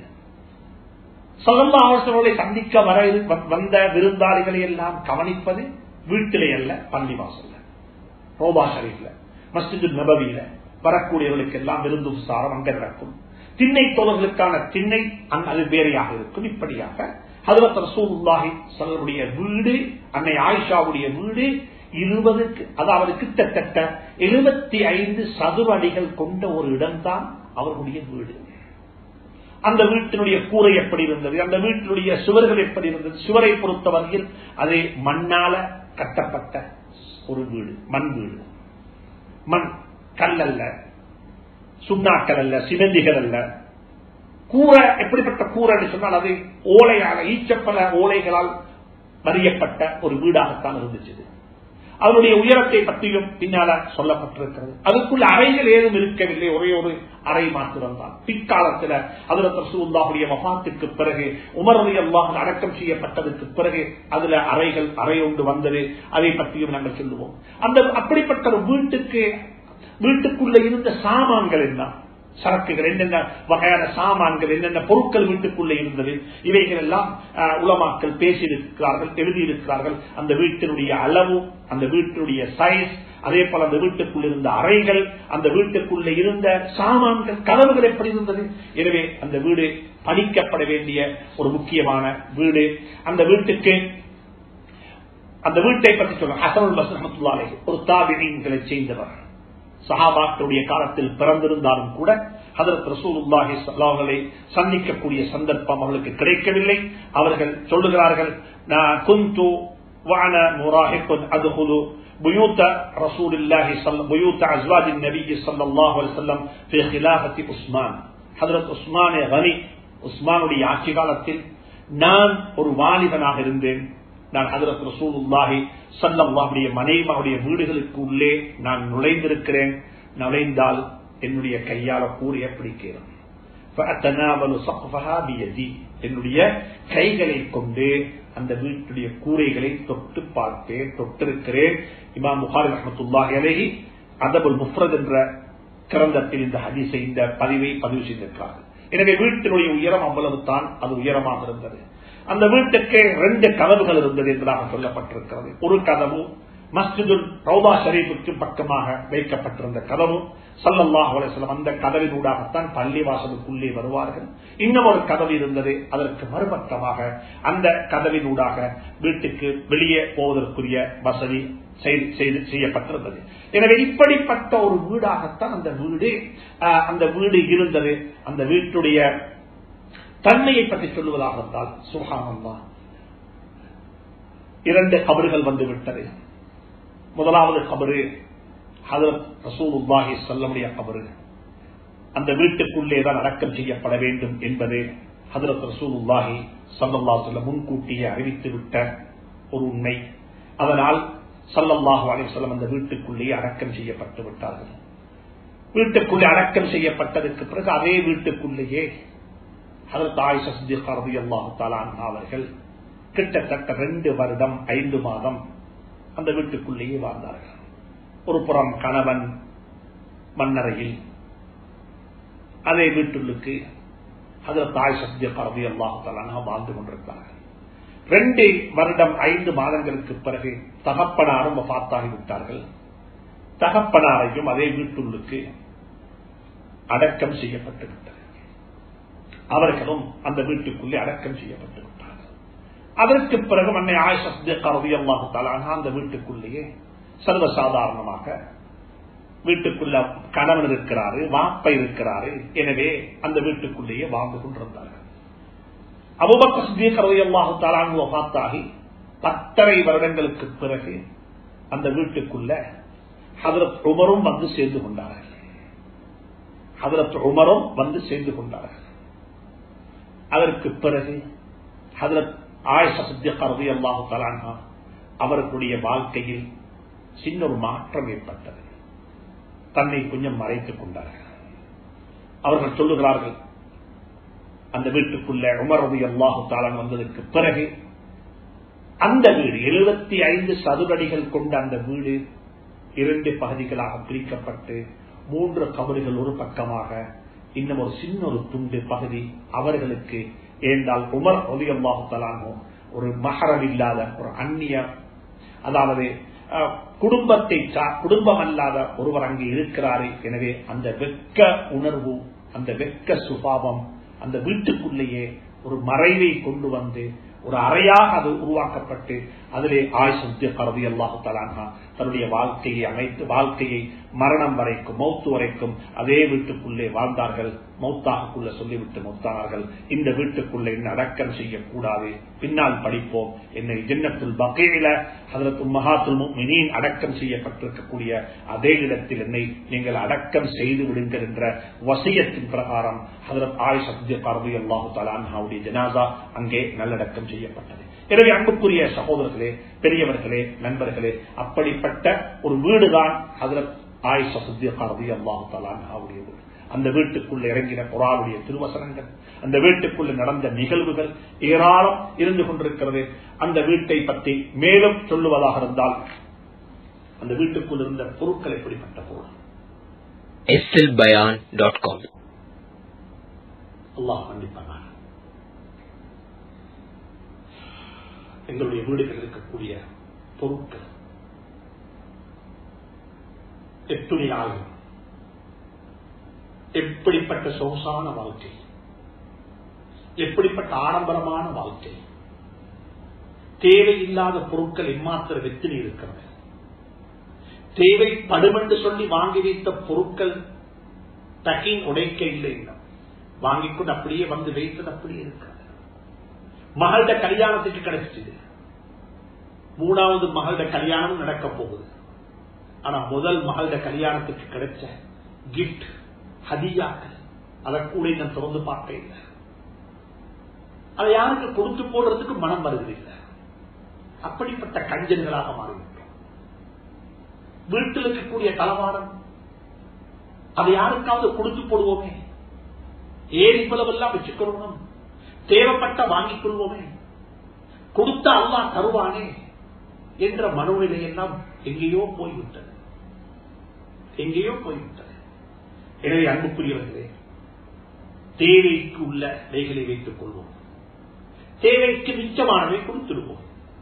ஸல்லல்லாஹு அலைஹி வஸல்லம் சந்திக்க வர வந்த விருந்தாளிகளை எல்லாம் கவனிப்பது வீட்டிலே அல்ல, பள்ளிவாசல்ல, ரோபா ஷரீஃப்ல, மஸ்ஜிதுல் நபவியில வரக்கூடியவர்களுக்கு எல்லாம் விருந்து உபசாரம் அங்க நடக்கும். திண்ணை தோழர்களுக்கான திண்ணை அது வேறையாக இருக்கும். இப்படியாக ஹஜ்ரத் ரசூலுல்லாஹி ஸல்லல்லாஹு அலைஹி வீடு, அன்னை ஆயிஷாவுடைய வீடு இருபதுக்கு அதாவது கிட்டத்தட்ட எழுபத்தி ஐந்து சதுர அடிகள் கொண்ட ஒரு இடம்தான் அவர்களுடைய வீடு. அந்த வீட்டினுடைய கூரை எப்படி இருந்தது, அந்த வீட்டினுடைய சுவர்கள் எப்படி இருந்தது, சுவரை பொறுத்தவரையில் அது மண்ணால கட்டப்பட்ட ஒரு வீடு, மண் வீடு, மண் கல்லல்ல, சுண்ணாக்கள் அல்ல, சிமெண்டிகள் அல்ல. கூரை எப்படிப்பட்ட கூரை சொன்னால் அது ஓலையாக, ஈச்சப்பல ஓலைகளால் வரியப்பட்ட ஒரு வீடாகத்தான் இருந்துச்சு. அதனுடைய உயரத்தை பற்றியும் பின்னால சொல்லப்பட்டிருக்கிறது. அதுக்குள்ள அறைகள் ஏதும் இருக்கவில்லை, ஒரே ஒரு அறை மாத்திரம் தான். பிற்காலத்தில் ஹஜ்ரத் ரசூலுல்லாஹுடைய வஃபாத்துக்கு பிறகு, உமர் ரலியல்லாஹு அடக்கம் செய்யப்பட்டதற்கு பிறகு அதுல அறைகள் அறை ஒன்று வந்தது. அதை பற்றியும் நாங்கள் சொல்லுவோம். அந்த அப்படிப்பட்ட ஒரு வீட்டுக்கு வீட்டுக்குள்ள இருந்த சாமான்கள் என்ன, சரக்குகள், என்னென்ன வகையான சாமான்கள், என்னென்ன பொருட்கள் வீட்டுக்குள்ள இருந்தது, இவைகள் எல்லாம் உலமாக்கள் பேசியிருக்கிறார்கள், எழுதியிருக்கிறார்கள். அந்த வீட்டினுடைய அளவு, அந்த வீட்டினுடைய சைஸ், அதே போல அந்த வீட்டுக்குள்ள இருந்த அறைகள், அந்த வீட்டுக்குள்ள இருந்த சாமான்கள், கதவுகள் எப்படி இருந்தது. எனவே அந்த வீடு படிக்கப்பட வேண்டிய ஒரு முக்கியமான வீடு. அந்த வீட்டுக்கு அந்த வீட்டை பற்றி சொல்ல ஹஸனுல் பஸ்ரி ரஹ்மத்துல்லாஹி அலைஹி ஒரு தாபிஈன்களை சேர்ந்தவர், சஹாபாக்களுடைய காலத்தில் பிறந்திருந்தாலும் கூட ஹஜ்ரத் ரசூலுல்லாஹி ஸல்லல்லாஹு அலைஹி சந்திக்கக்கூடிய சந்தர்ப்பம் அவர்களுக்கு கிடைக்கவில்லை. அவர்கள் சொல்லுகிறார்கள், நான் குந்து வஅன முராஹிகுன் அத்ஹுலு بيوت رسول الله صلى بيوت ازواج النبي صلى الله عليه وسلم في خلافه عثمان. حضرت عثمان غنி உஸ்மானுடைய ஆட்சி காலத்தில் நான் ஒரு வாலிபனாக இருந்தேன். நான் ஹஜ்ரத் ரசூலுல்லாஹி ஸல்லல்லாஹு அலைஹி மனைவியுடைய வீடுகளுக்கு உள்ளே நான் நுழைந்திருக்கிறேன். நுழைந்தால் என்னுடைய கையால கூரையை பிடிக்கிறேன். ஃபஅதனாவலு ஸக்ஃபஹா பியதி, என்னுடைய கைகளை கொண்டு அந்த வீட்டுடைய கூரைகளை தொட்டு பார்ப்பேன், தொட்டிருக்கிறேன். இமாம் புகாரி ரஹ்மத்துல்லாஹி அலைஹி அதபுல் முஃப்ரத் என்ற கிரந்தத்தில் இந்த ஹதீஸை இந்த பதிவை பதிவு செய்திருக்கிறார்கள். எனவே வீட்டினுடைய உயரம் அவ்வளவு தான், அது உயரமாக இருந்தது. அந்த வீட்டுக்கு ரெண்டு கதவுகள் இருந்தது என்பதாக சொல்லப்பட்டிருக்கிறது. ஒரு கதவு மஸ்ஜிதுல் ரௌதா ஷரீஃபுக்கு பக்கமாக வைக்கப்பட்டிருந்த கதவு. ஸல்லல்லாஹு அலைஹி வஸல்லம் அந்த கதவினூடாகத்தான் பள்ளிவாசலுக்குள்ளே வருவார்கள். இன்னும் ஒரு கதவு இருந்தது, அதற்கு மறுபக்கமாக அந்த கதவினூடாக வீட்டுக்கு வெளியே போவதற்குரிய வசதி செய்யப்பட்டிருந்தது. எனவே இப்படிப்பட்ட ஒரு வீடாகத்தான் அந்த வீடு அந்த வீடு இருந்தது. அந்த வீட்டுடைய தன்மையை பற்றி சொல்லுவதாக இருந்தால், சுப்ஹானல்லாஹ், இரண்டு கபறுகள் வந்துவிட்டது. முதலாவது கபரு ஹஜ்ரத் ரசூலுல்லாஹி ஸல்லல்லாஹு கபரு. அந்த வீட்டுக்குள்ளே தான் அடக்கம் செய்யப்பட வேண்டும் என்பது ஹஜ்ரத் ரசூலுல்லாஹி ஸல்லல்லாஹு அலைஹி வஸல்லம் முன்கூட்டியே அறிவித்துவிட்ட ஒரு உண்மை. அதனால் ஸல்லல்லாஹு அலைஹி வஸல்லம் அந்த வீட்டுக்குள்ளே அடக்கம் செய்யப்பட்டு விட்டார்கள். வீட்டுக்குள்ளே அடக்கம் செய்யப்பட்டதற்கு பிறகு அதே வீட்டுக்குள்ளேயே ஹஜ்ரத் ஆயிஷா சித்திகா ரலியல்லாஹு தஆலா அன்ஹா அவர்கள் கிட்டத்தட்ட ரெண்டு வருடம் ஐந்து மாதம் அந்த வீட்டுக்குள்ளேயே வாழ்ந்தார்கள். ஒரு புறம் கணவன் மன்னரையில், அதே வீட்டுக்கு ஹஜ்ரத் ஆயிஷா சித்திகா ரலியல்லாஹு தஆலா அன்ஹா வாழ்ந்து கொண்டிருக்கிறார்கள். ரெண்டு வருடம் ஐந்து மாதங்களுக்கு பிறகு தகப்பனாரும் வஃபாத்தாகிவிட்டார்கள். தகப்பனாரையும் அதே வீட்டுக்கு அடக்கம் செய்யப்பட்டு விட்டது. அவர்களும் அந்த வீட்டுக்குள்ளே அடக்கம் செய்யப்பட்டு விட்டார்கள். அதற்கு பிறகு அன்னை ஆயிஷா சித்திகா ரலியல்லாஹு தஆலா அன்ஹா அந்த வீட்டுக்குள்ளேயே சர்வசாதாரணமாக வீட்டுக்குள்ள கணவன் இருக்கிறாரு, வாப்பை இருக்கிறாரு. எனவே அந்த வீட்டுக்குள்ளேயே வாழ்ந்து கொண்டிருந்தார்கள். அபூபக்கர் சித்திக் ரலியல்லாஹு தஆலா அன்ஹு வஃபாத்தாகி பத்தரை வருடங்களுக்கு பிறகு அந்த வீட்டுக்குள்ள ஹஜ்ரத் உமரும் வந்து சேர்ந்து கொண்டார்கள். ஹஜ்ரத் உமரும் வந்து சேர்ந்து கொண்டார்கள். அதற்கு பிறகு ஹஜ்ரத் ஆயிஷா சித்திகா ரலியல்லாஹு தஆலா அன்ஹா அவர்களுடைய வாழ்க்கையில் சின்ன ஒரு மாற்றம் ஏற்பட்டது. தன்னை கொஞ்சம் மறைத்துக் கொண்டார்கள். அவர்கள் சொல்லுகிறார்கள், அந்த வீட்டுக்குள்ள உமர் ரலியல்லாஹு தஆலா வந்ததற்கு பிறகு அந்த வீடு எழுபத்தி ஐந்து சதுரடிகள் கொண்ட அந்த வீடு இரண்டு பகுதிகளாக பிரிக்கப்பட்டு மூன்று கபறுகள் ஒரு பக்கமாக, இன்னும் ஒரு சின்ன ஒரு துண்டு பகுதி அவர்களுக்கு. ஏண்டால் உமர் ரலியல்லாஹு தஆலா ஒரு மஹரம் இல்லாத ஒரு அந்நிய, அதாவது குடும்பத்தை குடும்பம் அல்லாத ஒருவர் அங்கே இருக்கிறாரு. எனவே அந்த வெட்க உணர்வு, அந்த வெட்க சுபாவம் அந்த வீட்டுக்குள்ளேயே ஒரு மறைவை கொண்டு வந்து ஒரு அறையாக அது உருவாக்கப்பட்டு அதிலே ஆயிஷா சித்திகா ரலியல்லாஹு தஆலா அன்ஹா தன்னுடைய வாழ்க்கையை அமைத்து வாழ்க்கையை மரணம் வரைக்கும் மௌத்து வரைக்கும் அதே வீட்டுக்குள்ளே வாழ்ந்தார்கள். மௌத்தாகக்குள்ள சொல்லிவிட்டு மௌத்தானார்கள். இந்த வீட்டுக்குள்ளே என்ன அடக்கம் செய்யக்கூடாது, பின்னால் படிப்போம், என்னை ஜன்னத்துல் பகீல ஹஜ்ரத் உம்மஹாத்துல் முஃமினீன் அடக்கம் செய்யப்பட்டிருக்கக்கூடிய அதே இடத்தில் என்னை நீங்கள் அடக்கம் செய்து விடுங்கள் என்ற வசியத்தின் பிரகாரம் ஹஜ்ரத் ஆயிஷா சித்திகா ரலியல்லாஹு தஆலா அன்ஹாவுடைய ஜனாஸா அங்கே நல்லடக்கம் செய்யப்பட்டது. எனவே அன்புக்குரிய சகோதரர்களே, பெரியவர்களே, நண்பர்களே, அப்படிப்பட்ட ஒரு வீடுதான் ஹஜ்ரத் ஆயிஷா சித்திகா ரலியல்லாஹு தஆலா அன்ஹாவுடைய வீடு. அந்த வீட்டுக்குள்ள இறங்கின குர்ஆனுடைய திருவசனங்கள், அந்த வீட்டுக்குள்ள நடந்த நிகழ்வுகள் ஏராளம் இருந்து கொண்டிருக்கிறது. அந்த வீட்டை பற்றி மேலும் சொல்லுவதாக இருந்தால், அந்த வீட்டுக்குள் இருந்த பொருட்கள் எப்படிப்பட்ட பொருள்? எஸ் எல் பயான் டாட் காம். அல்லாஹ் கண்டிப்பாக எங்களுடைய வீடுகள் இருக்கக்கூடிய பொருட்கள் எத்துணை ஆகும், எப்படிப்பட்ட சொகுசான வாழ்க்கை, எப்படிப்பட்ட ஆடம்பரமான வாழ்க்கை, தேவையில்லாத பொருட்கள் எம்மாத்திர எத்தனை இருக்கிறது, தேவைப்படும் என்று சொல்லி வாங்கி வைத்த பொருட்கள் பேக்கிங் உடைக்க இல்லை, வாங்கிக்கொண்டு அப்படியே வந்து வைத்தது அப்படியே இருக்காது. மகளோட கல்யாணத்துக்கு கிடைச்சது, மூணாவது மகளோட கல்யாணம் நடக்க போகுது. ஆனா முதல் மகளோட கல்யாணத்துக்கு கிடைச்ச கிஃப்ட் ஹதியாக்கள் அதை கூட நான் திறந்து பார்க்க இல்லை. அதை யாருக்கு கொடுத்து போடுறதுக்கு மனம் வருவதில்லை. அப்படிப்பட்ட கஞ்சன்களாக மாறிவிட்டோம். வீட்டில் இருக்கக்கூடிய தளவாடம் அதை யாருக்காவது கொடுத்து போடுவோமே, ஏன் இவ்வளவெல்லாம் வச்சுக்கொள்ளணும், தேவைப்பட்ட வாங்கிக் கொள்வோமே, கொடுத்த அல்லாஹ் தருவானே என்ற மனோநிலை எல்லாம் எங்கேயோ போய்விட்டது, எங்கேயோ போய்விட்டது. எனவே அன்புக்குரியவர்களே, தேவைக்கு உள்ள கைகளை வைத்துக் கொள்வோம், தேவைக்கு மிச்சமானவை கொடுத்துடுவோம்.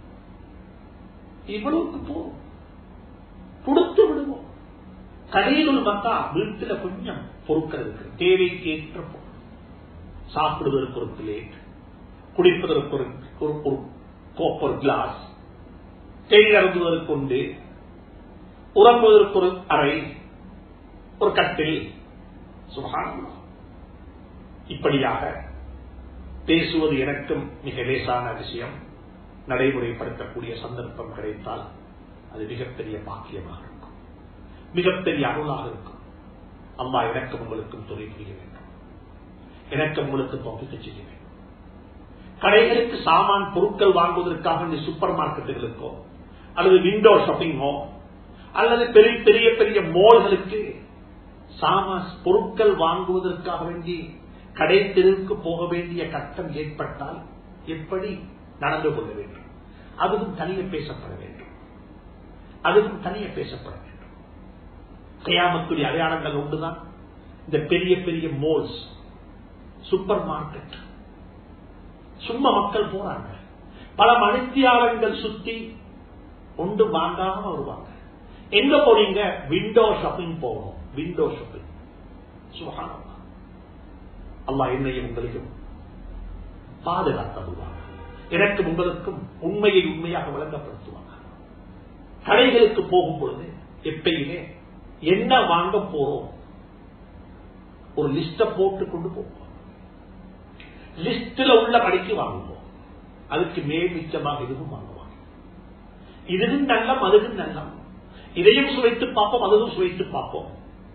இவ்வளவுக்கு போவோம், கொடுத்து விடுவோம். கடையில் பார்த்தா வீட்டில் கொஞ்சம் பொருட்கள் இருக்கு, தேவைக்கு ஏற்ற பொருள். சாப்பிடுவதற்கு ஒரு பிளேட், குடிப்பதற்கு ஒரு கோப், ஒரு கிளாஸ், தேயிலை அருந்துவதற்கு உண்டு, உறங்குவதற்கு ஒரு அறை, ஒரு கட்டில். சுப்ஹானல்லாஹ். இப்படியாக பேசுவது எனக்கும் மிக லேசான விஷயம். நடைமுறைப்படுத்தக்கூடிய சந்தர்ப்பம் கிடைத்தால் அது மிகப்பெரிய பாக்கியமாக இருக்கும், மிகப்பெரிய அருளாக இருக்கும். அல்லாஹ் எனக்கும் உங்களுக்கும் துணை புரிய வேண்டும், எனக்கும் உங்களுக்கு தோப்பிக்க செய்ய வேண்டும். கடைகளுக்கு சாமான் பொருட்கள் வாங்குவதற்காக இந்த சூப்பர் மார்க்கெட்டுகளுக்கோ அல்லது விண்டோ ஷாப்பிங்கோ அல்லது பெரிய பெரிய பெரிய மால்களுக்கு சாமான் பொருட்கள் வாங்குவதற்காக வேண்டி கடை தெருவுக்கு போக வேண்டிய கட்டம் ஏற்பட்டால் எப்படி நடந்து கொள்ள வேண்டும், அதுவும் தனியே பேசப்பட வேண்டும், அதுவும் தனியே பேசப்பட வேண்டும். கியாமத்துடைய அடையாளங்கள் ஒன்றுதான் இந்த பெரிய பெரிய மால்ஸ், சூப்பர் மார்க்கெட். சும்மா மக்கள் போறாங்க, பல மணித்தியாளர்கள் சுத்தி ஒன்று வாங்காம வருவாங்க. எங்க போறீங்க? விண்டோ ஷாப்பிங் போகணும், விண்டோ ஷாப்பிங். சுப்ஹானல்லாஹ். அல்லாஹ் என்னையும் உங்களையும் பாதுகாத்தருவாங்க, எனக்கும் உங்களுக்கும் உண்மையை உண்மையாக விளங்கப்படுத்துவாங்க. கடைகளுக்கு போகும் பொழுது எப்பயுமே என்ன வாங்க போறோம் ஒரு லிஸ்ட போட்டு கொண்டு போவோம். லிஸ்டில் உள்ள படிக்கு வாங்குவோம், அதுக்கு மேல் மிச்சமாக இதுவும் வாங்குவாங்க. இதுவும் நல்லம், அதுவும் நல்லம், இதையும் சுவைத்து பார்ப்போம், அதுவும் சுவைத்து பார்ப்போம்.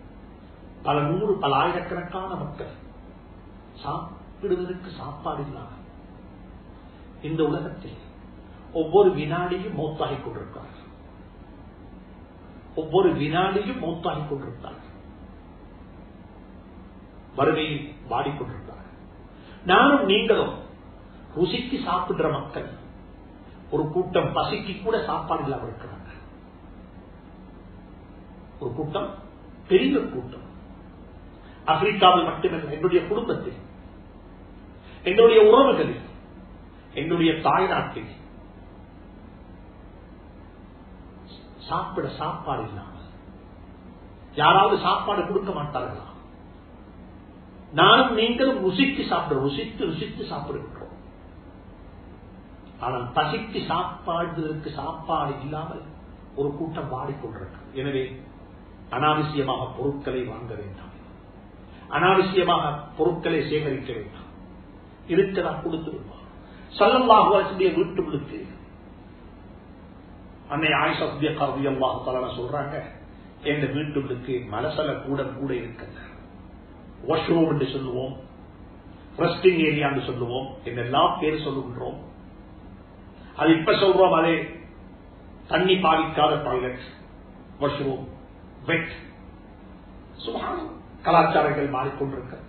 பல நூறு பல ஆயிரக்கணக்கான மக்கள் சாப்பிடுவதற்கு சாப்பாடு இல்லாம இந்த உலகத்தில் ஒவ்வொரு வினாடியும் மௌத்தாகிக் கொண்டிருக்கிறார், ஒவ்வொரு வினாடியும் மௌத்தாகிக் கொண்டிருக்கிறார், வறுமையில் வாடிக்கொண்டிருக்கிறார். நானும் நீங்களும் ருசிக்கு சாப்பிடுற மக்கள், ஒரு கூட்டம் பசிக்கு கூட சாப்பாடு இல்லாமல் இருக்கிறாங்க. ஒரு கூட்டம், பெரிய கூட்டம், ஆப்பிரிக்காவில் மட்டுமல்ல, என்னுடைய குடும்பத்தில், என்னுடைய உறவுகளில், என்னுடைய தாய்நாட்டில் சாப்பிட சாப்பாடு இல்லாமல் யாராவது சாப்பாடு கொடுக்க மாட்டார்களா? நானும் நீங்களும் ருசித்து சாப்பிடுறோம், ருசித்து ருசித்து சாப்பிடுகின்றோம். ஆனால் பசிக்கு சாப்பாடுவதற்கு சாப்பாடு இல்லாமல் ஒரு கூட்டம் வாடிக்கொண்டிருக்கு. எனவே அனாவசியமாக பொருட்களை வாங்க வேண்டாம், அனாவசியமாக பொருட்களை சேகரிக்க வேண்டாம். இருக்கிறதா கொடுத்து விடுவார். ஸல்லல்லாஹு அலைஹி வஸல்லம் வீட்டுக்கு அன்னை ஆயிஷா ரலியல்லாஹு தஆலா சொல்றாங்க, எங்க வீட்டுக்கு மலசல கூட கூட இருக்கிறது, வாஷ்ரூம் என்று சொல்லுவோம், ரெஸ்டிங் ஏரியா என்று சொல்லுவோம், என்னெல்லாம் பேர் சொல்லுகின்றோம். அது இப்ப சொல்றோம், அதே தண்ணி பாதிக்காத டாய்லெட், வாஷ்ரூம், வெட். சுப்ஹானல்லாஹ், கலாச்சாரங்கள் மாறிக்கொண்டிருக்கிறது.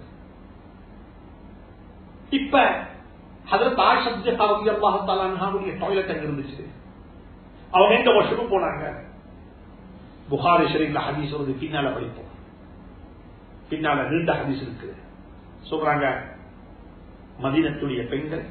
இப்ப ஹஜ்ரத் ஆயிஷா ரலியல்லாஹு தஆலா அன்ஹாவுடைய டாய்லெட் அங்க இருந்துச்சு. அவங்க எங்க வாஷ்ரூம் போனாங்க? புகாரி ஷரீஃப்ல ஹதீஸ் வருது, பின்னால படிப்போம், பின்னால நீண்ட ஹதீஸ் இருக்கு. சொல்றாங்க, மதீனத்துடைய பெண்கள்,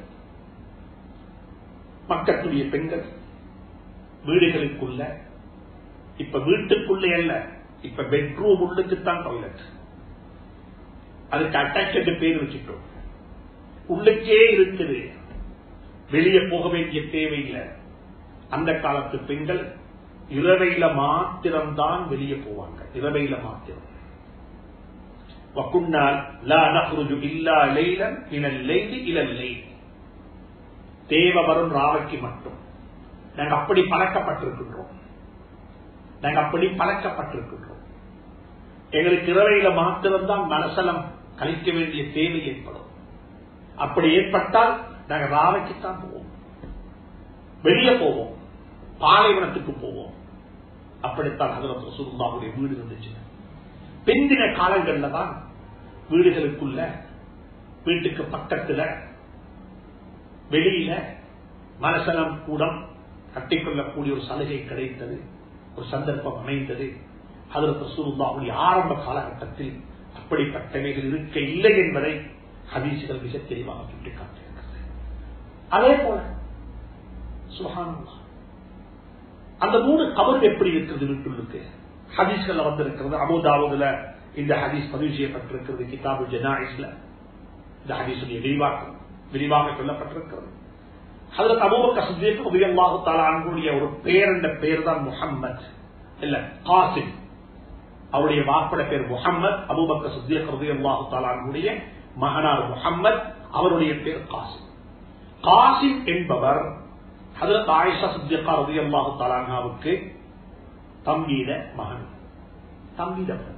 மக்களுடைய பெண்கள் வீடுகளுக்குள்ள, இப்ப வீட்டுக்குள்ளே அல்ல, இப்ப பெட்ரூம் உள்ளுக்குத்தான் டாய்லெட். அதுக்கு அட்டாச் பேர் வச்சுட்டோம், உள்ளுக்கே இருக்குது, வெளியே போக வேண்டிய தேவையில்லை. அந்த காலத்து பெண்கள் இரவையில மாத்திரம்தான் வெளியே போவாங்க, இரவையில மாத்திரம். وَكُنَّا لَا نَخْرُجُ إِلَّا لَيْلًا مِنَ اللَّيْلِ إِلَى اللَّيْلِ தேவ வரும் ராவைக்கு மட்டும் நாங்க அப்படி பழக்கப்பட்டிருக்கின்றோம். நாங்க அப்படி பழக்கப்பட்டிருக்கின்றோம். எங்களுக்கு இரவையில மாத்திரம்தான் மனசலம் கழிக்க வேண்டிய தேவை ஏற்படும். அப்படி ஏற்பட்டால் நாங்க ராவைக்குத்தான் போவோம், வெளியே போவோம், பாலைவனத்துக்கு போவோம். அப்படித்தான் ஹஜ்ரத் ரசூலுல்லாஹுடைய வீடு இருந்துச்சு. பிந்தின காலங்கள்ல தான் வீடுகளுக்குள்ள வீட்டுக்கு பக்கத்துல வெளியில மனசலம் கூடம் கட்டிக்கொள்ளக்கூடிய ஒரு சலுகை கிடைத்தது, ஒரு சந்தர்ப்பம் அமைந்தது. ஹஜ்ரத் ரசூலுல்லாஹுடைய ஆரம்ப காலகட்டத்தில் அப்படிப்பட்டவைகள் இருக்க இல்லை என்பதை ஹதீஸ்கள் மிக தெளிவாக சுட்டிக்காட்டியிருக்கிறது. அதே போல சுப்ஹானல்லாஹ், அந்த மூணு கபர் எப்படி இருக்கிறது வீட்டுள்ளுக்கு ஹதீஸ்கள் வந்திருக்கிறது. அபூ தாவூதுல இந்த ஹதீஸ் பதிவு செய்யப்பட்டிருக்கிறது. கிதாபு ஜனாயிஸ்ல இந்த ஹதீஸுடைய விரிவாக்கம் விரிவாக சொல்லப்பட்டிருக்கிறது. ஹஜ்ரத் அபூபக்கர் சித்தீக் ரலியல்லாஹு தஆலா அன்ஹுடைய ஒரு பேர் என்ற பெயர் தான் முஹம்மத் இல்ல காசிம். அவருடைய வாப்பட பேர் முஹம்மத். அபூபக்கர் சித்தீக் ரலியல்லாஹு தஆலா அன்ஹுடைய மகனார் முஹம்மத், அவருடைய பேர் காசிம். காசிம் என்பவர் ஹஜ்ரத் ஆயிஷா சித்திகா ரலியல்லாஹு தஆலா அன்ஹாவுக்கு தம்பியிட மகன், தம்பியிட மகன்.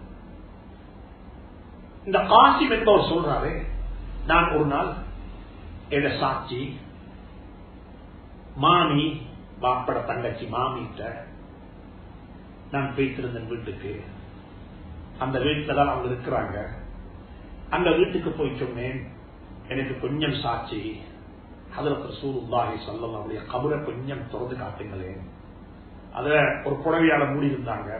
இந்த காசிம் என்பவர் சொல்றாரு, நான் ஒரு நாள் என்ற சாட்சி மாமி வாப்பட தங்கச்சி மாமிட்ட நான் போய்த்திருந்தேன் வீட்டுக்கு. அந்த வீட்டுல தான் அவங்க இருக்கிறாங்க. அந்த வீட்டுக்கு போய் சொன்னேன், எனக்கு கொஞ்சம் சாட்சி ஹஜ்ரத் ரசூலுல்லாஹி ஸல்லல்லாஹு அலைஹி வஸல்லம் கபரை கொஞ்சம் திறந்து காட்டுங்களேன். அதுல ஒரு புடவையால மூடி இருந்தாங்க.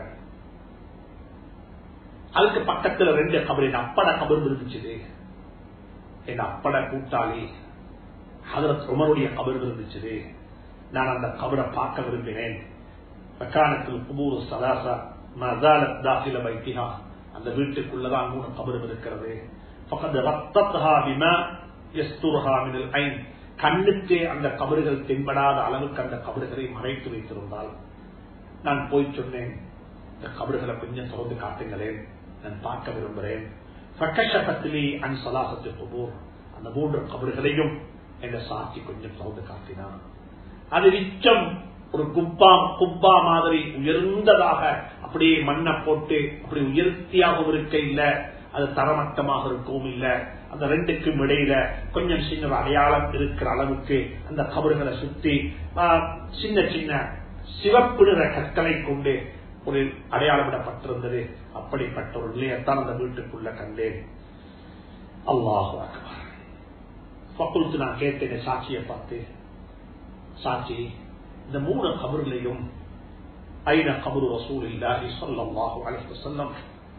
அதுக்கு பக்கத்துல ரெண்டு கபர், என் அப்பட கபர் இருந்துச்சு. என் அப்பட கூட்டாளி ஹஜ்ரத் உமருடைய கபர் இருந்துச்சு. நான் அந்த கபரை பார்க்க விரும்பினேன். மக்கானத்தில் குபூர் சலாசா மஸாலத் தாখিல பைத்திஹா, அந்த வீட்டுக்குள்ளதான் மூணு கபரும் இருக்கிறது. ஃபகத் ரத்தத்ஹா பிமா யஸ்துர்ஹா மினல் ஐன், கண்ணுக்கு அந்த கபறுகள் தென்படாத அளவுக்கு அந்த கபறுகளை மறைத்து வைத்திருந்தால் நான் போய் சொன்னேன், இந்த கபறுகளை கொஞ்சம் திறந்து காட்டுங்களேன், நான் பார்க்க விரும்புகிறேன். ஃபகஷஃபத்லி அன் ஸலாஸத்தி குபூர், அந்த மூன்று கபறுகளையும் என்ற சாட்சி கொஞ்சம் திறந்து காட்டினான். அது நிச்சம் ஒரு குப்பா குப்பா மாதிரி உயர்ந்ததாக அப்படியே மண்ணை போட்டு அப்படி உயர்த்தியாகவும் இருக்க இல்ல, அது தரமட்டமாக இருக்கவும் இல்ல. அந்த ரெண்டுக்கும் இடையில கொஞ்சம் சின்ன அடையாளம் இருக்கிற அளவுக்கு அந்த கபறுகளை சுத்தி சின்ன சின்ன சிவப்பு நிற கற்களை கொண்டு ஒரு அடையாளமிடப்பட்டிருந்தது. அப்படிப்பட்ட ஒரு நிலையத்தான் அந்த வீட்டுக்குள்ள கண்டேன். அல்லாஹு அக்பர். ஃபகுல்து, நான் கேட்டேன் சாட்சியை பார்த்து, சாட்சி இந்த மூணு கபறுகளையும் ஐன கபரு ரசூலுல்லாஹி ஸல்லல்லாஹு அலைஹி வஸல்லம்,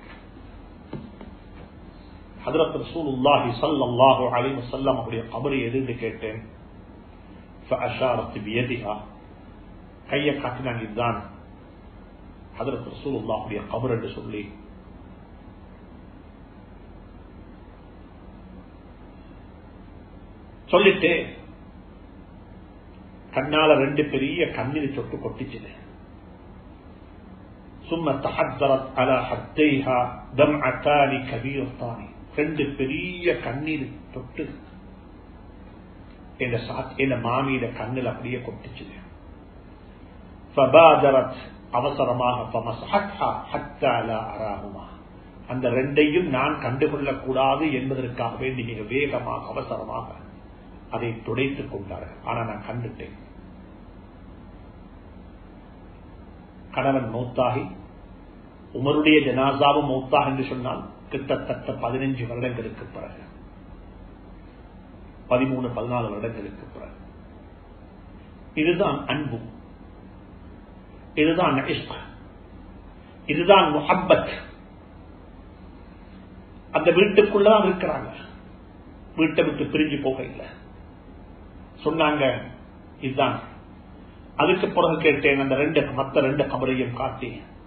ஹஜ்ரத் ரசூலுல்லாஹி ஸல்லல்லாஹு அலைஹி வஸல்லம் அவருடைய கபரை எதுன்னு கேட்டேன். ஃபஅஷாரத் பியதிஹா, கையை காட்டினாங்க, இதுதான் ஹஜ்ரத் ரசூலுல்லாஹுடைய கபர் என்று சொல்லி. சொல்லிட்டு கண்ணால ரெண்டு பெரிய கண்ணீர் சொட்டு கொட்டிச்சு. சும்ம தஹத்தரத் அலா ஹத்தைஹா தம்அத்தானி கபீரத்தானி, ரெண்டு பெரிய கண்ணீர் தொட்டு என் மாமியிட கண்ணில் அப்படியே கொட்டிச்சு. ஃபபாதரத், அவசரமாக ஃபமஸஹத்ஹா ஹத்தா லா அராஹுமா, அந்த ரெண்டையும் நான் கண்டுகொள்ளக் கூடாது என்பதற்காக வேண்டி மிக வேகமாக அவசரமாக அதை துடைத்துக் கொண்டார்கள். ஆனா நான் கண்டுட்டேன். கணவன் மௌத்தாகி உமருடைய ஜனாசாவும் மௌத்தாக என்று சொன்னால் கிட்டத்தட்ட பதினஞ்சு வருடங்களுக்கு பிறகு, பதிமூணு பதினாலு வருடங்களுக்கு பிறகு. இதுதான் அன்பு, இதுதான் இஷ்க், இதுதான் முஹப்பத். அந்த வீட்டுக்குள்ளதான் இருக்கிறாங்க, வீட்டை விட்டு பிரிஞ்சு போக இல்லை. சொன்னாங்க இதுதான். அதுக்கு பிறகு கேட்டேன், அந்த ரெண்டு மற்ற ரெண்டு கபரையும் காட்டி,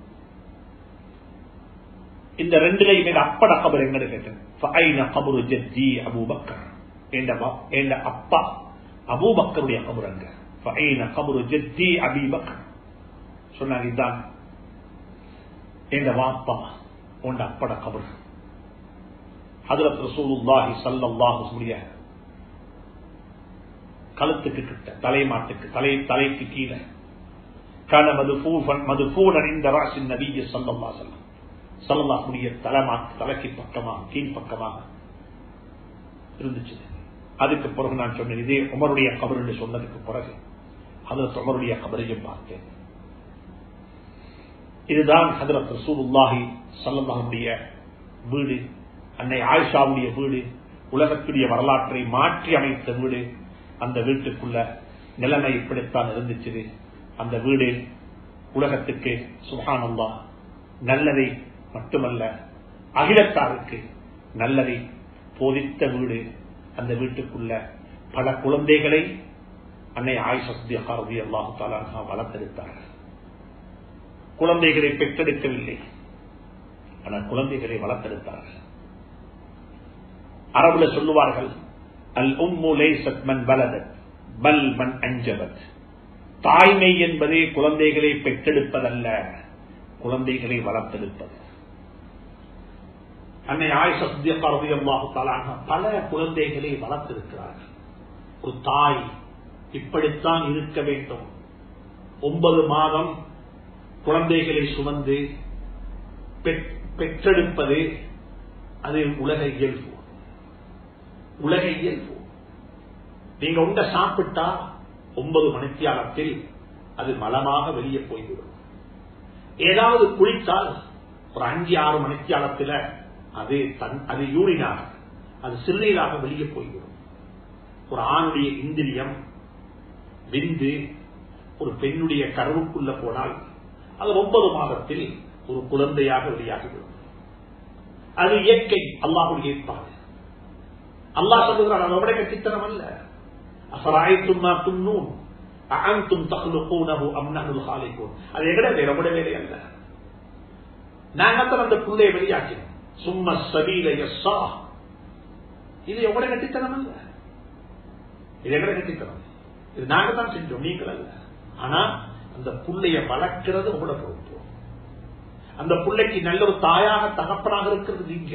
இந்த ரெண்டுலையும் என் அப்பட கபர் எங்கன்னு கேட்டேன். கபரு ஜத்தி அபூபக்கர், என் அப்பா அபூபக்கருடைய கபர் அங்க. கபரு ஜத்தி அபீபக்கர் சொன்னாங்க, இதுதான் என் வாப்பா உண்ட அப்பட கபர். ஹஜ்ரத் ரசூலுல்லாஹி ஸல்லல்லாஹு அலைஹி வஸல்லம் கழுத்துக்கு கிட்ட தலைமாட்டுக்கு தலை தலைக்கு கீழே கான மதுஃபூன் மதுஃபூன் இந்த ராஸின் நபி ஸல்லல்லாஹு அலைஹி வஸல்லம் ஸல்லல்லாஹு அலைஹி தலைமாட்டு தலைக்கு பக்கமாக கீழ் பக்கமாக இருந்துச்சு. அதுக்கு பிறகு நான் சொன்னேன், இதே உமருடைய கபர் என்று சொன்னதுக்கு பிறகு ஹஜ்ரத் உமருடைய கபரையும் பார்த்தேன். இதுதான் ஹஜ்ரத் ரசூலுல்லாஹி ஸல்லல்லாஹு அலைஹி வீடு, அன்னை ஆயிஷாவுடைய வீடு, உலகத்துடைய வரலாற்றை மாற்றி அமைத்த வீடு. அந்த வீட்டுக்குள்ள நிலைமை இப்படித்தான் இருந்துச்சு. அந்த வீடு உலகத்துக்கு சுப்ஹானல்லாஹ் நல்லதை மட்டுமல்ல அகிலத்தாருக்கு நல்லதை போதித்த வீடு. அந்த வீட்டுக்குள்ள பல குழந்தைகளை அன்னை ஆயிஷா சித்திகா ரலியல்லாஹு தஆலா அன்ஹா வளர்த்தெடுத்தார்கள். குழந்தைகளை பெற்றெடுக்கவில்லை, ஆனால் குழந்தைகளை வளர்த்தெடுத்தார்கள். அரபுல சொல்லுவார்கள், அல் உம்மு லைஸத் மன் வலதத் பல் மன் அன்ஜபத். தாய்மை என்பதே குழந்தைகளை பெற்றெடுப்பதல்ல, குழந்தைகளை வளர்த்தெடுப்பது. அன்னை ஆயிஷா சித்திகா ரலியல்லாஹு தஆலா அன்ஹா பல குழந்தைகளை வளர்த்திருக்கிறார்கள். ஒரு தாய் இப்படித்தான் இருக்க வேண்டும். ஒன்பது மாதம் குழந்தைகளை சுமந்து பெற்றெடுப்பது அது உலக இயல்பு. உலக இயல்பு. நீங்க உண்ட சாப்பிட்டா ஒன்பது மணித்தியாலத்தில் அது மலமாக வெளியே போய்விடும். ஏதாவது குளித்தால் ஒரு அஞ்சு ஆறு மணித்தியாலத்தில் அது அது யூரினாக அது சிறுநீராக வெளியே போய்விடும். ஒரு ஆணுடைய இந்திரியம் விந்து ஒரு பெண்ணுடைய கருவுக்குள்ள போனால் அது ஒன்பது மாதத்தில் ஒரு குழந்தையாக வெளியாகிவிடும். அது இயற்கை, அல்லாஹ்வுடைய ஏற்பாடு. அல்லாஹ் சொல்லுகிறான், அதோட கட்டித்தனம் அல்ல. அஃபராய்தும் மா தும்னூன் அஅன்தும் தக்லுகூனஹு அம் நஹ்னுல் காலிகூன். அது எங்கட வேற நம்முடைய வேலை அல்ல. நாங்க தான் அந்த புள்ளையை வெளியாக்கினோம். சும்ம ஸபீல யஸ்ஸா. இது எவ்வளவு கட்டித்தனம் அல்ல, இது எங்கட கட்டித்தனம். இது நாங்க தான் செஞ்சோம், நீங்கள் அல்ல. ஆனா அந்த புள்ளைய வளர்க்கிறது உங்களோட பொறுப்பு. அந்த புள்ளைக்கு நல்ல ஒரு தாயாக தகப்பனாக இருக்கிறது நீங்க.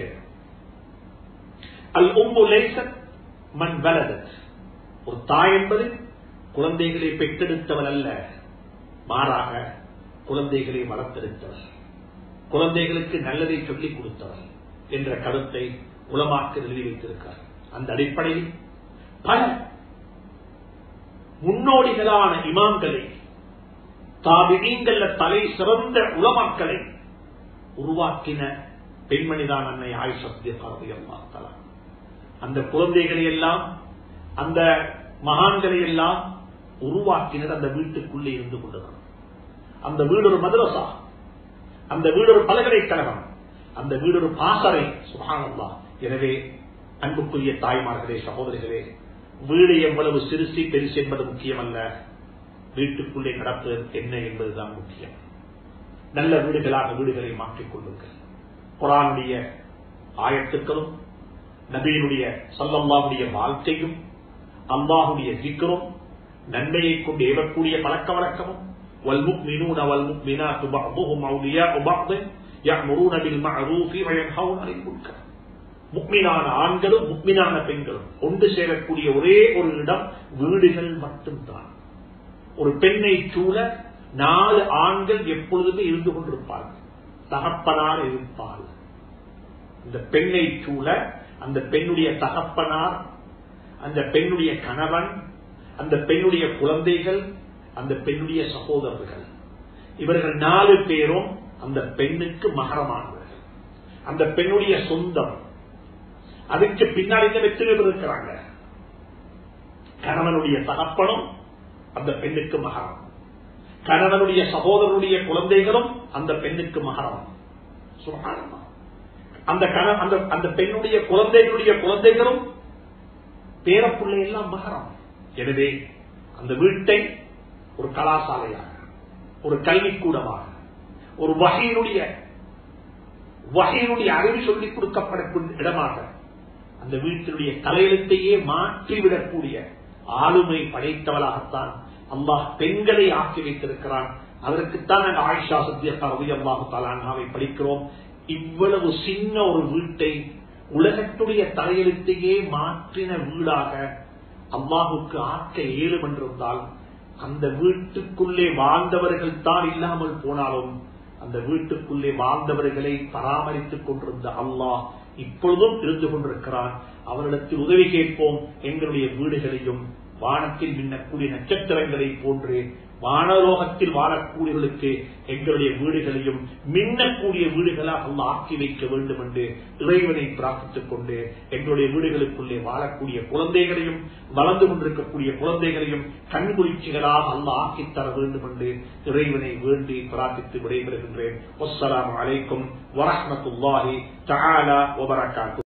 அல் உம்மு லைஸத் மன் வலதத். ஒரு தாய் என்பது குழந்தைகளை பெற்றெடுத்தவள் அல்ல, மாறாக குழந்தைகளை வளர்த்தெடுத்தவர், குழந்தைகளுக்கு நல்லதை சொல்லிக் கொடுத்தவர் என்ற கருத்தை உலமாக்கள் எழுதி வைத்திருக்கிறார். அந்த அடிப்படையில் பல முன்னோடிகளான இமாம்களை, தாபிஈன்கள் தலை சிறந்த உலமாக்களை உருவாக்கின பெண்மணிதான் அன்னை ஆயிஷா சித்திகா ரலியல்லாஹு தஆலா. அந்த குழந்தைகளை எல்லாம் அந்த மகான்களை எல்லாம் உருவாக்கினர் அந்த வீட்டுக்குள்ளே இருந்து கொண்டது. அந்த வீடு ஒரு மதரசா, அந்த வீடு ஒரு பல்கலைக்கழகம், அந்த வீடு ஒரு பாசறை. சுப்ஹானல்லாஹ். எனவே அன்புக்குரிய தாய்மார்களே, சகோதரிகளே, வீடு எவ்வளவு சிறுசி பெருசு என்பது முக்கியமல்ல, வீட்டுக்குள்ளே நடப்பது என்ன என்பதுதான் முக்கியம். நல்ல வீடுகளாக வீடுகளை மாற்றிக் கொள்ளுங்கள். குர்ஆனுடைய ஆயத்துக்களும் நபியினுடைய ஸல்லல்லாஹுடைய வாழ்க்கையும் அல்லாஹுடைய திக்ரும் நன்மையை கொண்டு ஏவக்கூடிய பழக்க வழக்கமும் வல்முஃமினூன வல்முஃமினாத்து பஅதுஹும் அவுலியாஉ பஅத் யஅமுரூன பில் மஅரூஃபி வ யன்ஹவுன அனில் முன்கர். முஃமினான ஆண்களும் முஃமினான பெண்களும் ஒன்று சேரக்கூடிய ஒரே ஒரு இடம் வீடுகள் மட்டும்தான். ஒரு பெண்ணை சூழ நாலு ஆண்கள் எப்பொழுதுமே இருந்து கொண்டிருப்பார்கள். தகப்பனார் இருப்பார். அந்த பெண்ணை சூழ அந்த பெண்ணுடைய தகப்பனார், அந்த பெண்ணுடைய கணவன், அந்த பெண்ணுடைய குழந்தைகள், அந்த பெண்ணுடைய சகோதரர்கள், இவர்கள் நாலு பேரும் அந்த பெண்ணுக்கு மகரமானவர்கள், அந்த பெண்ணுடைய சொந்தம். அதுக்கு பின்னாடி எத்தனை பேர் இருக்கிறாங்க? கணவனுடைய தகப்பனும் அந்த பெண்ணுக்கு மகரம், கணவனுடைய சகோதரனுடைய குழந்தைகளும் அந்த பெண்ணுக்கு மகரம். சுப்ஹானல்லாஹ். அந்த அந்த பெண்ணுடைய குழந்தைகளுடைய குழந்தைகளும் பேரப்புள்ளை எல்லாம் மகரம். எனவே அந்த வீட்டை ஒரு கலாசாலையாக, ஒரு கல்விக்கூடமாக, ஒரு வகையினுடைய வகையினுடைய அறிவு சொல்லிக் கொடுக்கப்படக்கூடிய இடமாக, அந்த வீட்டினுடைய தலையெழுத்தையே மாற்றிவிடக்கூடிய ஆளுமை படைத்தவளாகத்தான் அல்லாஹ் பெண்களை ஆக்கி வைத்திருக்கிறான். அதற்குத்தான் நாங்கள் ஆயிஷா சித்திகா ரலியல்லாஹு தஆலா அன்ஹாவை படிக்கிறோம். இவ்வளவு சின்ன ஒரு வீட்டை உலகத்துடைய தலையெழுத்தையே மாற்றின வீடாக அல்லாஹுக்கு ஆக்க இயலும் என்றிருந்தால் அந்த வீட்டுக்குள்ளே வாழ்ந்தவர்கள் தான் இல்லாமல் போனாலும் அந்த வீட்டுக்குள்ளே வாழ்ந்தவர்களை பராமரித்துக் கொண்டிருந்த அல்லாஹ் இப்பொழுதும் இருந்து கொண்டிருக்கிறான். அவரிடத்தில் உதவி கேட்போம். எங்களுடைய வீடுகளையும் வானத்தில் மின்னக்கூடிய நட்சத்திரங்களை போன்று வானலோகத்தில் வாழக்கூடியவர்களுக்கு எங்களுடைய வீடுகளையும் மின்னக்கூடிய வீடுகளாக அல்லாஹ் ஆக்கி வைக்க வேண்டும் என்று இறைவனை பிரார்த்தித்துக் கொண்டு எங்களுடைய வீடுகளுக்குள்ளே வாழக்கூடிய குழந்தைகளையும் வளர்ந்து கொண்டிருக்கக்கூடிய குழந்தைகளையும் கண்குளிர்ச்சிகளாக அல்லாஹ் ஆக்கித் தர வேண்டும் என்று இறைவனை வேண்டி பிரார்த்தித்து விடைபெறுகின்றேன். அஸ்ஸலாமு அலைக்கும் வரஹ்மத்துல்லாஹி தஆலா வபரகாத்துஹு.